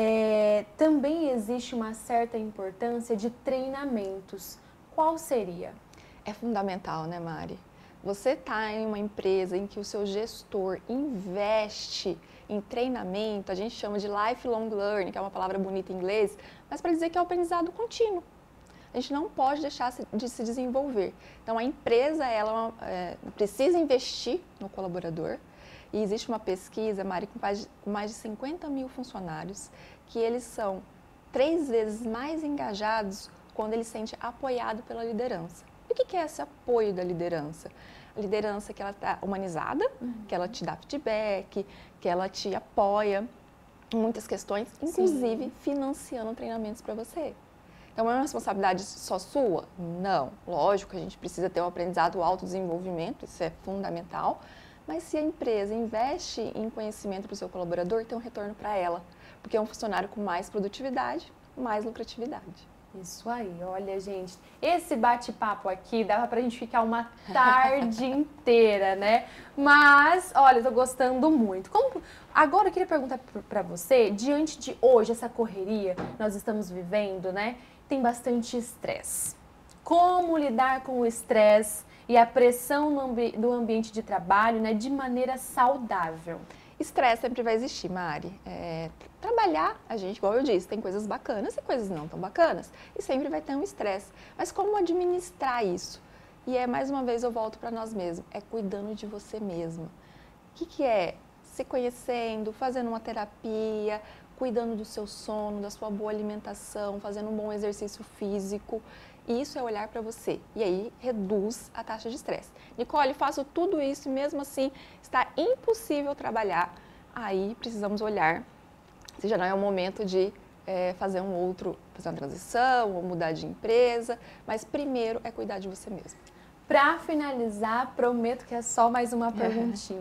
Também existe uma certa importância de treinamentos. Qual seria? É fundamental, né, Mari? Você está em uma empresa em que o seu gestor investe em treinamento, a gente chama de lifelong learning, que é uma palavra bonita em inglês, mas para dizer que é o aprendizado contínuo. A gente não pode deixar de se desenvolver. Então, a empresa ela precisa investir no colaborador. E existe uma pesquisa, Mari, com mais de 50 mil funcionários, que eles são 3 vezes mais engajados quando eles se sentem apoiados pela liderança. E o que é esse apoio da liderança? A liderança que ela está humanizada, que ela te dá feedback, que ela te apoia em muitas questões, inclusive financiando treinamentos para você. Então, é uma responsabilidade só sua? Não. Lógico que a gente precisa ter um aprendizado, autodesenvolvimento, isso é fundamental. Mas se a empresa investe em conhecimento para o seu colaborador, tem um retorno para ela. Porque é um funcionário com mais produtividade, mais lucratividade. Isso aí, olha, gente, esse bate-papo aqui dava pra gente ficar uma tarde inteira, né? Mas, olha, eu tô gostando muito. Agora eu queria perguntar pra você, diante de hoje, essa correria que nós estamos vivendo, né? Tem bastante estresse. Como lidar com o estresse e a pressão do ambiente de trabalho, né, de maneira saudável? Estresse sempre vai existir, Mari. Trabalhar, a gente, igual eu disse, tem coisas bacanas e coisas não tão bacanas. E sempre vai ter um estresse. Mas como administrar isso? E mais uma vez, eu volto para nós mesmos. É cuidando de você mesma. O que é? Se conhecendo, fazendo uma terapia, cuidando do seu sono, da sua boa alimentação, fazendo um bom exercício físico. E isso é olhar para você. E aí, reduz a taxa de estresse. Nicole, faço tudo isso e mesmo assim está impossível trabalhar. Aí, precisamos olhar se já não é o momento de fazer uma transição ou mudar de empresa. Mas primeiro é cuidar de você mesmo. Para finalizar, prometo que é só mais uma perguntinha.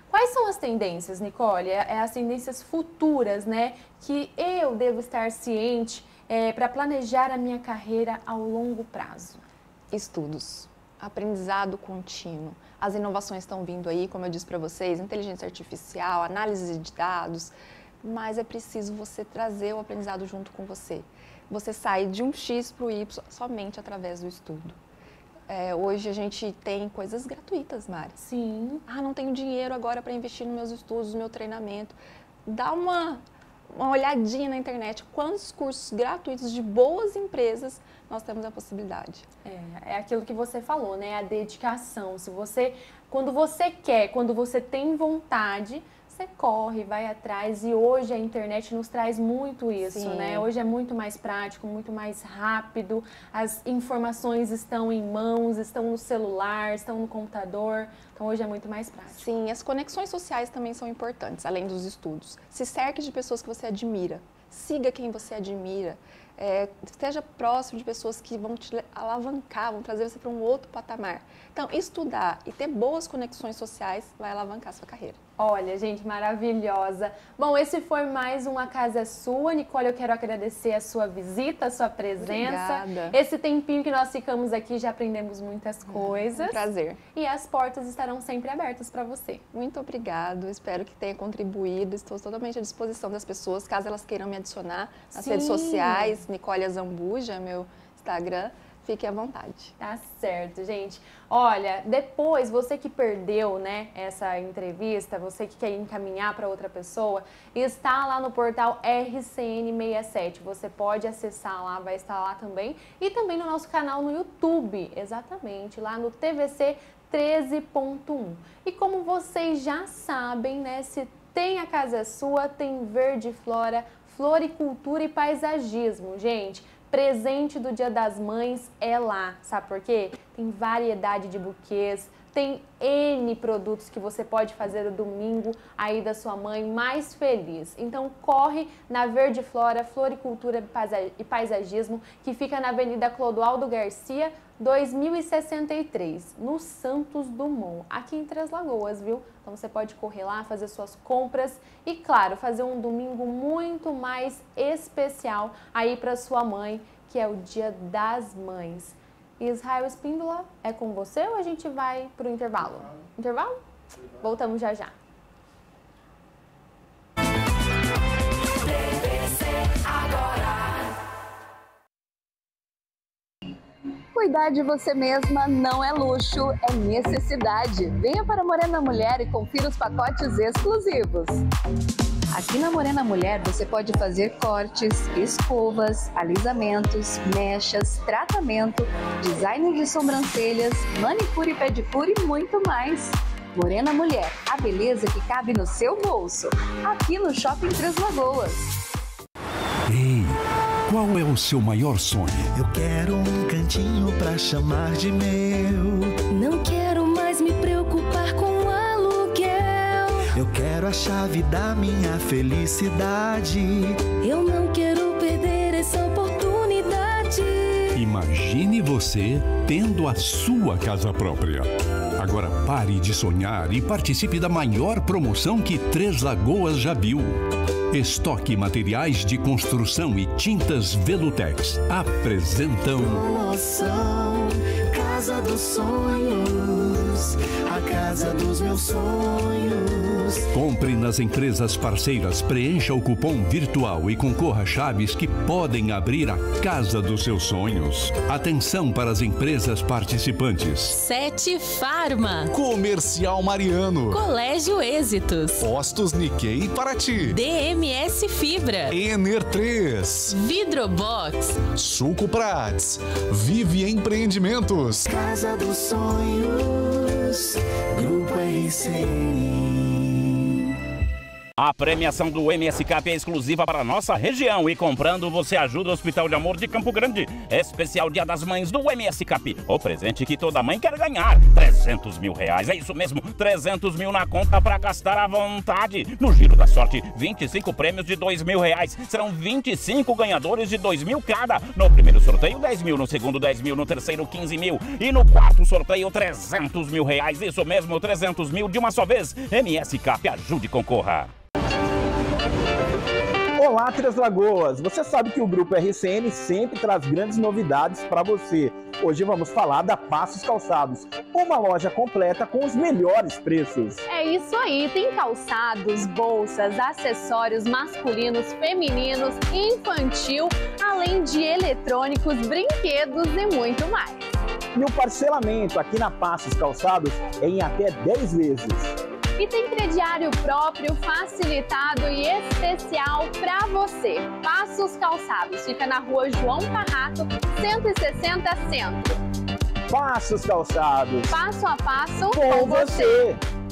Quais são as tendências, Nicole? As tendências futuras, né? Que eu devo estar ciente para planejar a minha carreira ao longo prazo. Estudos, aprendizado contínuo. As inovações estão vindo aí, como eu disse para vocês, inteligência artificial, análise de dados, mas é preciso você trazer o aprendizado junto com você. Você sair de um X para o Y somente através do estudo. Hoje a gente tem coisas gratuitas, Mari. Sim. Não tenho dinheiro agora para investir nos meus estudos, no meu treinamento. Dá uma olhadinha na internet, quantos cursos gratuitos de boas empresas nós temos a possibilidade. É aquilo que você falou, né? A dedicação. Quando você quer, quando você tem vontade, você corre, vai atrás, e hoje a internet nos traz muito isso, Sim. né? Hoje é muito mais prático, muito mais rápido, as informações estão em mãos, estão no celular, estão no computador, então hoje é muito mais prático. Sim, as conexões sociais também são importantes, além dos estudos. Se cerque de pessoas que você admira, siga quem você admira, esteja próximo de pessoas que vão te alavancar, vão trazer você para um outro patamar. Então, estudar e ter boas conexões sociais vai alavancar a sua carreira. Olha, gente, maravilhosa. Bom, esse foi mais um A Casa é Sua. Nicole, eu quero agradecer a sua visita, a sua presença. Obrigada. Esse tempinho que nós ficamos aqui, já aprendemos muitas coisas. Um prazer. E as portas estarão sempre abertas para você. Muito obrigado, espero que tenha contribuído. Estou totalmente à disposição das pessoas, caso elas queiram me adicionar nas redes sociais. Nicole Azambuja, meu Instagram. Fique à vontade. Tá certo, gente. Olha, depois, você que perdeu, né, essa entrevista, você que quer encaminhar para outra pessoa, está lá no portal RCN67. Você pode acessar lá, vai estar lá também. E também no nosso canal no YouTube, exatamente, lá no TVC 13.1. E como vocês já sabem, né, se tem A Casa é Sua, tem Verde Flora, floricultura e paisagismo, gente. Presente do Dia das Mães é lá, sabe por quê? Tem variedade de buquês, tem N produtos que você pode fazer o domingo aí da sua mãe mais feliz. Então corre na Verde Flora, Floricultura e Paisagismo, que fica na Avenida Clodoaldo Garcia, 2063, no Santos Dumont, aqui em Três Lagoas, viu? Então você pode correr lá, fazer suas compras e, claro, fazer um domingo muito mais especial aí para sua mãe, que é o Dia das Mães. Israel Espíndola, é com você ou a gente vai para o intervalo? Intervalo? Voltamos já já. Cuidar de você mesma não é luxo, é necessidade. Venha para a Morena Mulher e confira os pacotes exclusivos. Aqui na Morena Mulher você pode fazer cortes, escovas, alisamentos, mechas, tratamento, design de sobrancelhas, manicure e pedicure e muito mais. Morena Mulher, a beleza que cabe no seu bolso. Aqui no Shopping Três Lagoas. Ei, qual é o seu maior sonho? Eu quero um cantinho pra chamar de meu. Não quero mais me preocupar com aluguel. Eu quero a chave da minha felicidade. Eu não quero perder essa oportunidade. Imagine você tendo a sua casa própria. Agora pare de sonhar e participe da maior promoção que Três Lagoas já viu. Estoque Materiais de Construção e Tintas Velutex apresentam Promoção Casa dos Sonhos, a casa dos meus sonhos. Compre nas empresas parceiras, preencha o cupom virtual e concorra a chaves que podem abrir a casa dos seus sonhos. Atenção para as empresas participantes: Sete Farma, Comercial Mariano, Colégio Êxitos, Postos Nikkei Paraty, DMS Fibra, Ener 3, Vidrobox, Suco Prats, Vive Empreendimentos, Casa dos Sonhos, Grupo RCN. A premiação do MSCap é exclusiva para a nossa região e comprando você ajuda o Hospital de Amor de Campo Grande. Especial Dia das Mães do MSCap. O presente que toda mãe quer ganhar. 300 mil reais. É isso mesmo, 300 mil na conta para gastar à vontade. No Giro da Sorte, 25 prêmios de 2 mil reais. Serão 25 ganhadores de 2 mil cada. No primeiro sorteio, 10 mil. No segundo, 10 mil. No terceiro, 15 mil. E no quarto sorteio, 300 mil reais. Isso mesmo, 300 mil de uma só vez. MSCap, ajude e concorra. Olá, Três Lagoas! Você sabe que o Grupo RCN sempre traz grandes novidades para você. Hoje vamos falar da Passos Calçados, uma loja completa com os melhores preços. É isso aí, tem calçados, bolsas, acessórios masculinos, femininos, infantil, além de eletrônicos, brinquedos e muito mais. E o parcelamento aqui na Passos Calçados é em até 10 vezes. E tem crediário próprio, facilitado e especial para você. Passos Calçados, fica na rua João Carrato, 160 Centro. Passos Calçados. Passo a passo com você.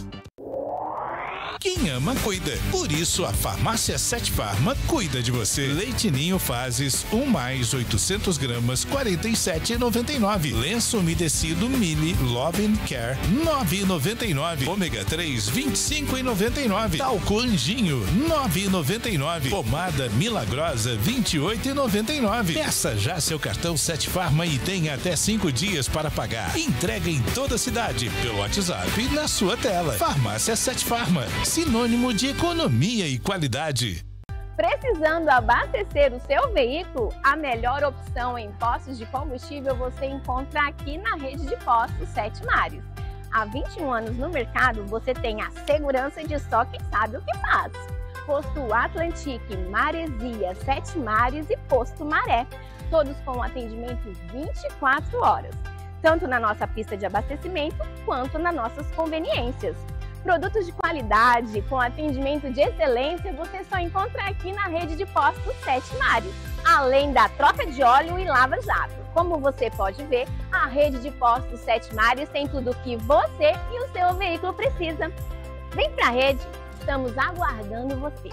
Quem ama, cuida. Por isso, a Farmácia 7 Farma cuida de você. Leite Ninho Fases 1+, 800 gramas, R$ 47,99. Lenço umedecido Mili Love & Care, R$ 9,99. Ômega 3, R$ 25,99. Talco Anjinho, R$ 9,99. Pomada Milagrosa, R$ 28,99. Peça já seu cartão 7 Farma e tenha até 5 dias para pagar. Entrega em toda a cidade, pelo WhatsApp e na sua tela. Farmácia 7 Farma, sinônimo de economia e qualidade. Precisando abastecer o seu veículo, a melhor opção em postos de combustível você encontra aqui na rede de postos 7 Mares. Há 21 anos no mercado, você tem a segurança de só quem sabe o que faz. Posto Atlantique, Maresia, 7 Mares e Posto Maré, todos com atendimento 24 horas, tanto na nossa pista de abastecimento quanto nas nossas conveniências. Produtos de qualidade, com atendimento de excelência, você só encontra aqui na rede de postos 7 Mares, além da troca de óleo e lava-jato. Como você pode ver, a rede de postos 7 Mares tem tudo o que você e o seu veículo precisa. Vem pra rede, estamos aguardando você.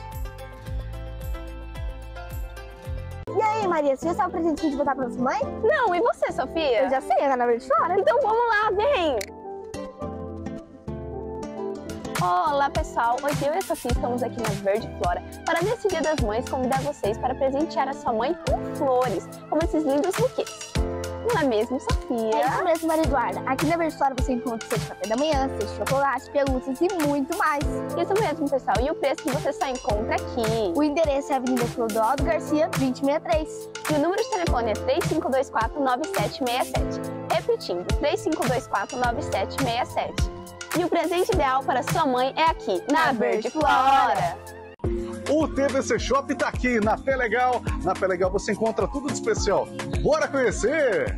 E aí, Maria, você já sabe o presente que a gente vai botar pra sua mãe? Não, e você, Sofia? Eu já sei, a Ana Verde Flora. Então vamos lá, vem! Olá pessoal, hoje eu e a Sofia estamos aqui na Verde Flora para nesse Dia das Mães convidar vocês para presentear a sua mãe com flores, como esses lindos buquês. Não é mesmo, Sofia? É isso mesmo, Maria Eduarda. Aqui na Verde Flora você encontra seu café da manhã, seu chocolate, pelúcias e muito mais. Isso mesmo, pessoal. E o preço que você só encontra aqui. O endereço é Avenida Clodoaldo Garcia, 2063. E o número de telefone é 3524-9767. Repetindo, 3524-9767. E o presente ideal para sua mãe é aqui, na Verde Flora. O TVC Shop tá aqui na Pé Legal. Na Pé Legal você encontra tudo de especial. Bora conhecer!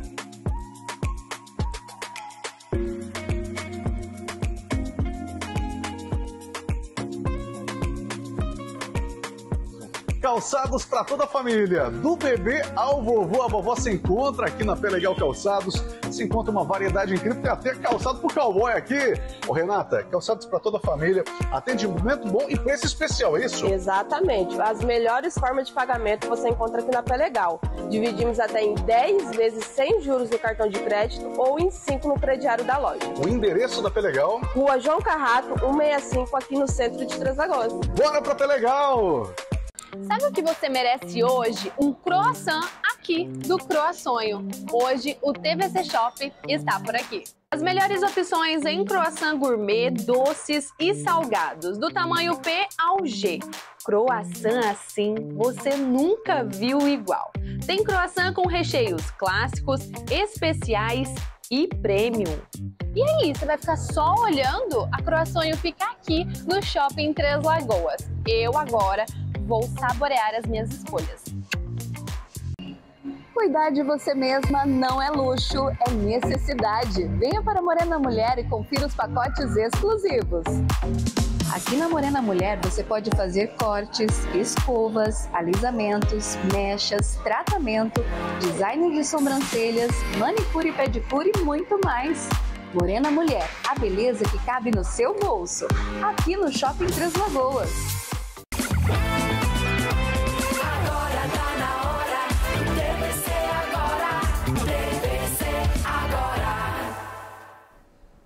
Calçados para toda a família, do bebê ao vovô, a vovó se encontra aqui na Pé Legal Calçados, se encontra uma variedade incrível, tem até calçado pro cowboy aqui. Ô Renata, calçados para toda a família, atendimento bom e preço especial, é isso? Exatamente, as melhores formas de pagamento você encontra aqui na Pé Legal. Dividimos até em 10 vezes sem juros no cartão de crédito ou em 5 no crediário da loja. O endereço da Pé Legal? Rua João Carrato, 165, aqui no centro de Três Lagoas. Bora pra Pé Legal! Sabe o que você merece hoje? Um croissant aqui do Croassonho. Hoje o TVC Shop está por aqui. As melhores opções em croissant gourmet, doces e salgados, do tamanho P ao G. Croissant assim você nunca viu igual. Tem croissant com recheios clássicos, especiais e premium. E aí, você vai ficar só olhando? A Croassonho fica aqui no Shopping Três Lagoas. Eu agora vou saborear as minhas escolhas. Cuidar de você mesma não é luxo, é necessidade. Venha para a Morena Mulher e confira os pacotes exclusivos. Aqui na Morena Mulher você pode fazer cortes, escovas, alisamentos, mechas, tratamento, design de sobrancelhas, manicure e pedicure e muito mais. Morena Mulher, a beleza que cabe no seu bolso. Aqui no Shopping Três Lagoas.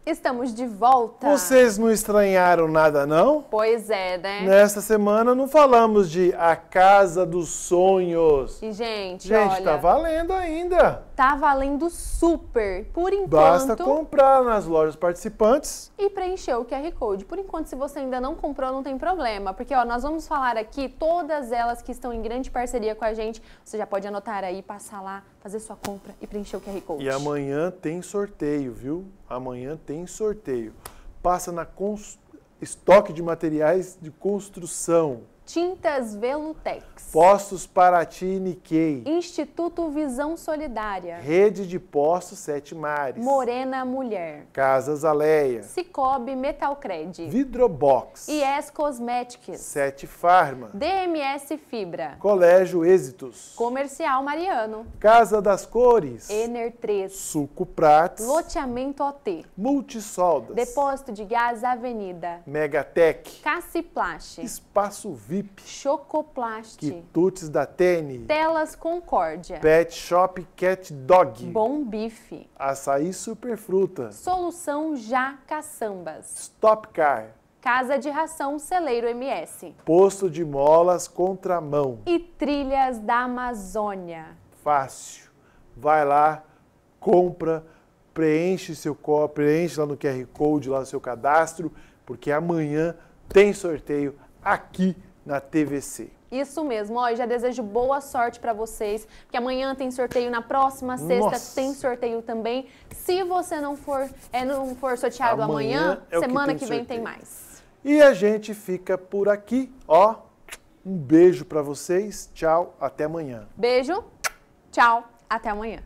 Estamos de volta. Vocês não estranharam nada, não? Pois é, né? Nesta semana não falamos de A Casa dos Sonhos. E, gente, olha, tá olha... valendo ainda. Tá valendo super. Por enquanto... Basta comprar nas lojas participantes. E preencher o QR Code. Por enquanto, se você ainda não comprou, não tem problema. Porque, ó, nós vamos falar aqui todas elas que estão em grande parceria com a gente. Você já pode anotar aí, passar lá, fazer sua compra e preencher o QR Code. E amanhã tem sorteio, viu? Amanhã tem sorteio. Passa na estoque de materiais de construção. Tintas Velutex. Postos Paraty e Nikkei. Instituto Visão Solidária. Rede de Postos Sete Mares. Morena Mulher. Casas Aleia. Cicobi Metalcred. Vidrobox. IES Cosmetics. Sete Farma. DMS Fibra. Colégio Êxitos. Comercial Mariano. Casa das Cores. Ener 3. Suco Prates. Loteamento OT. Multisoldas. Depósito de Gás Avenida. Megatec. Caciplast. Espaço VIP. Chocoplast. Quitutes da Tene. Telas Concórdia. Pet Shop Cat Dog. Bom Bife. Açaí Superfruta. Solução Já Caçambas. Stop Car. Casa de Ração Celeiro MS. Posto de Molas Contramão. E Trilhas da Amazônia. Fácil. Vai lá, compra, preenche lá no QR Code, lá no seu cadastro, porque amanhã tem sorteio aqui na TVC. Isso mesmo, ó, eu já desejo boa sorte para vocês, que amanhã tem sorteio, na próxima sexta tem sorteio também. Se você não for sorteado amanhã semana que vem tem mais. E a gente fica por aqui, ó. Um beijo para vocês, tchau, até amanhã. Beijo, tchau, até amanhã.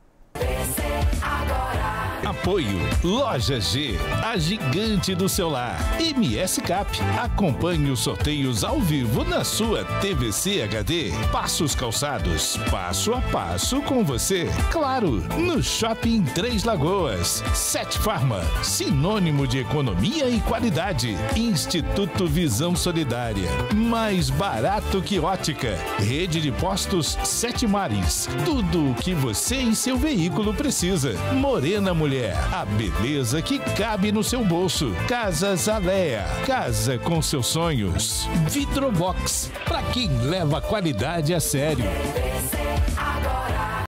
Apoio Loja G, a gigante do celular. MS Cap, acompanhe os sorteios ao vivo na sua TVC HD. Passos Calçados, passo a passo com você. Claro, no Shopping Três Lagoas. Sete Farma, sinônimo de economia e qualidade. Instituto Visão Solidária, mais barato que ótica. Rede de Postos Sete Mares, tudo o que você e seu veículo precisa. Morena Mulher, a beleza que cabe no seu bolso. Casas Aleia, casa com seus sonhos. Vidrobox, para quem leva a qualidade a sério.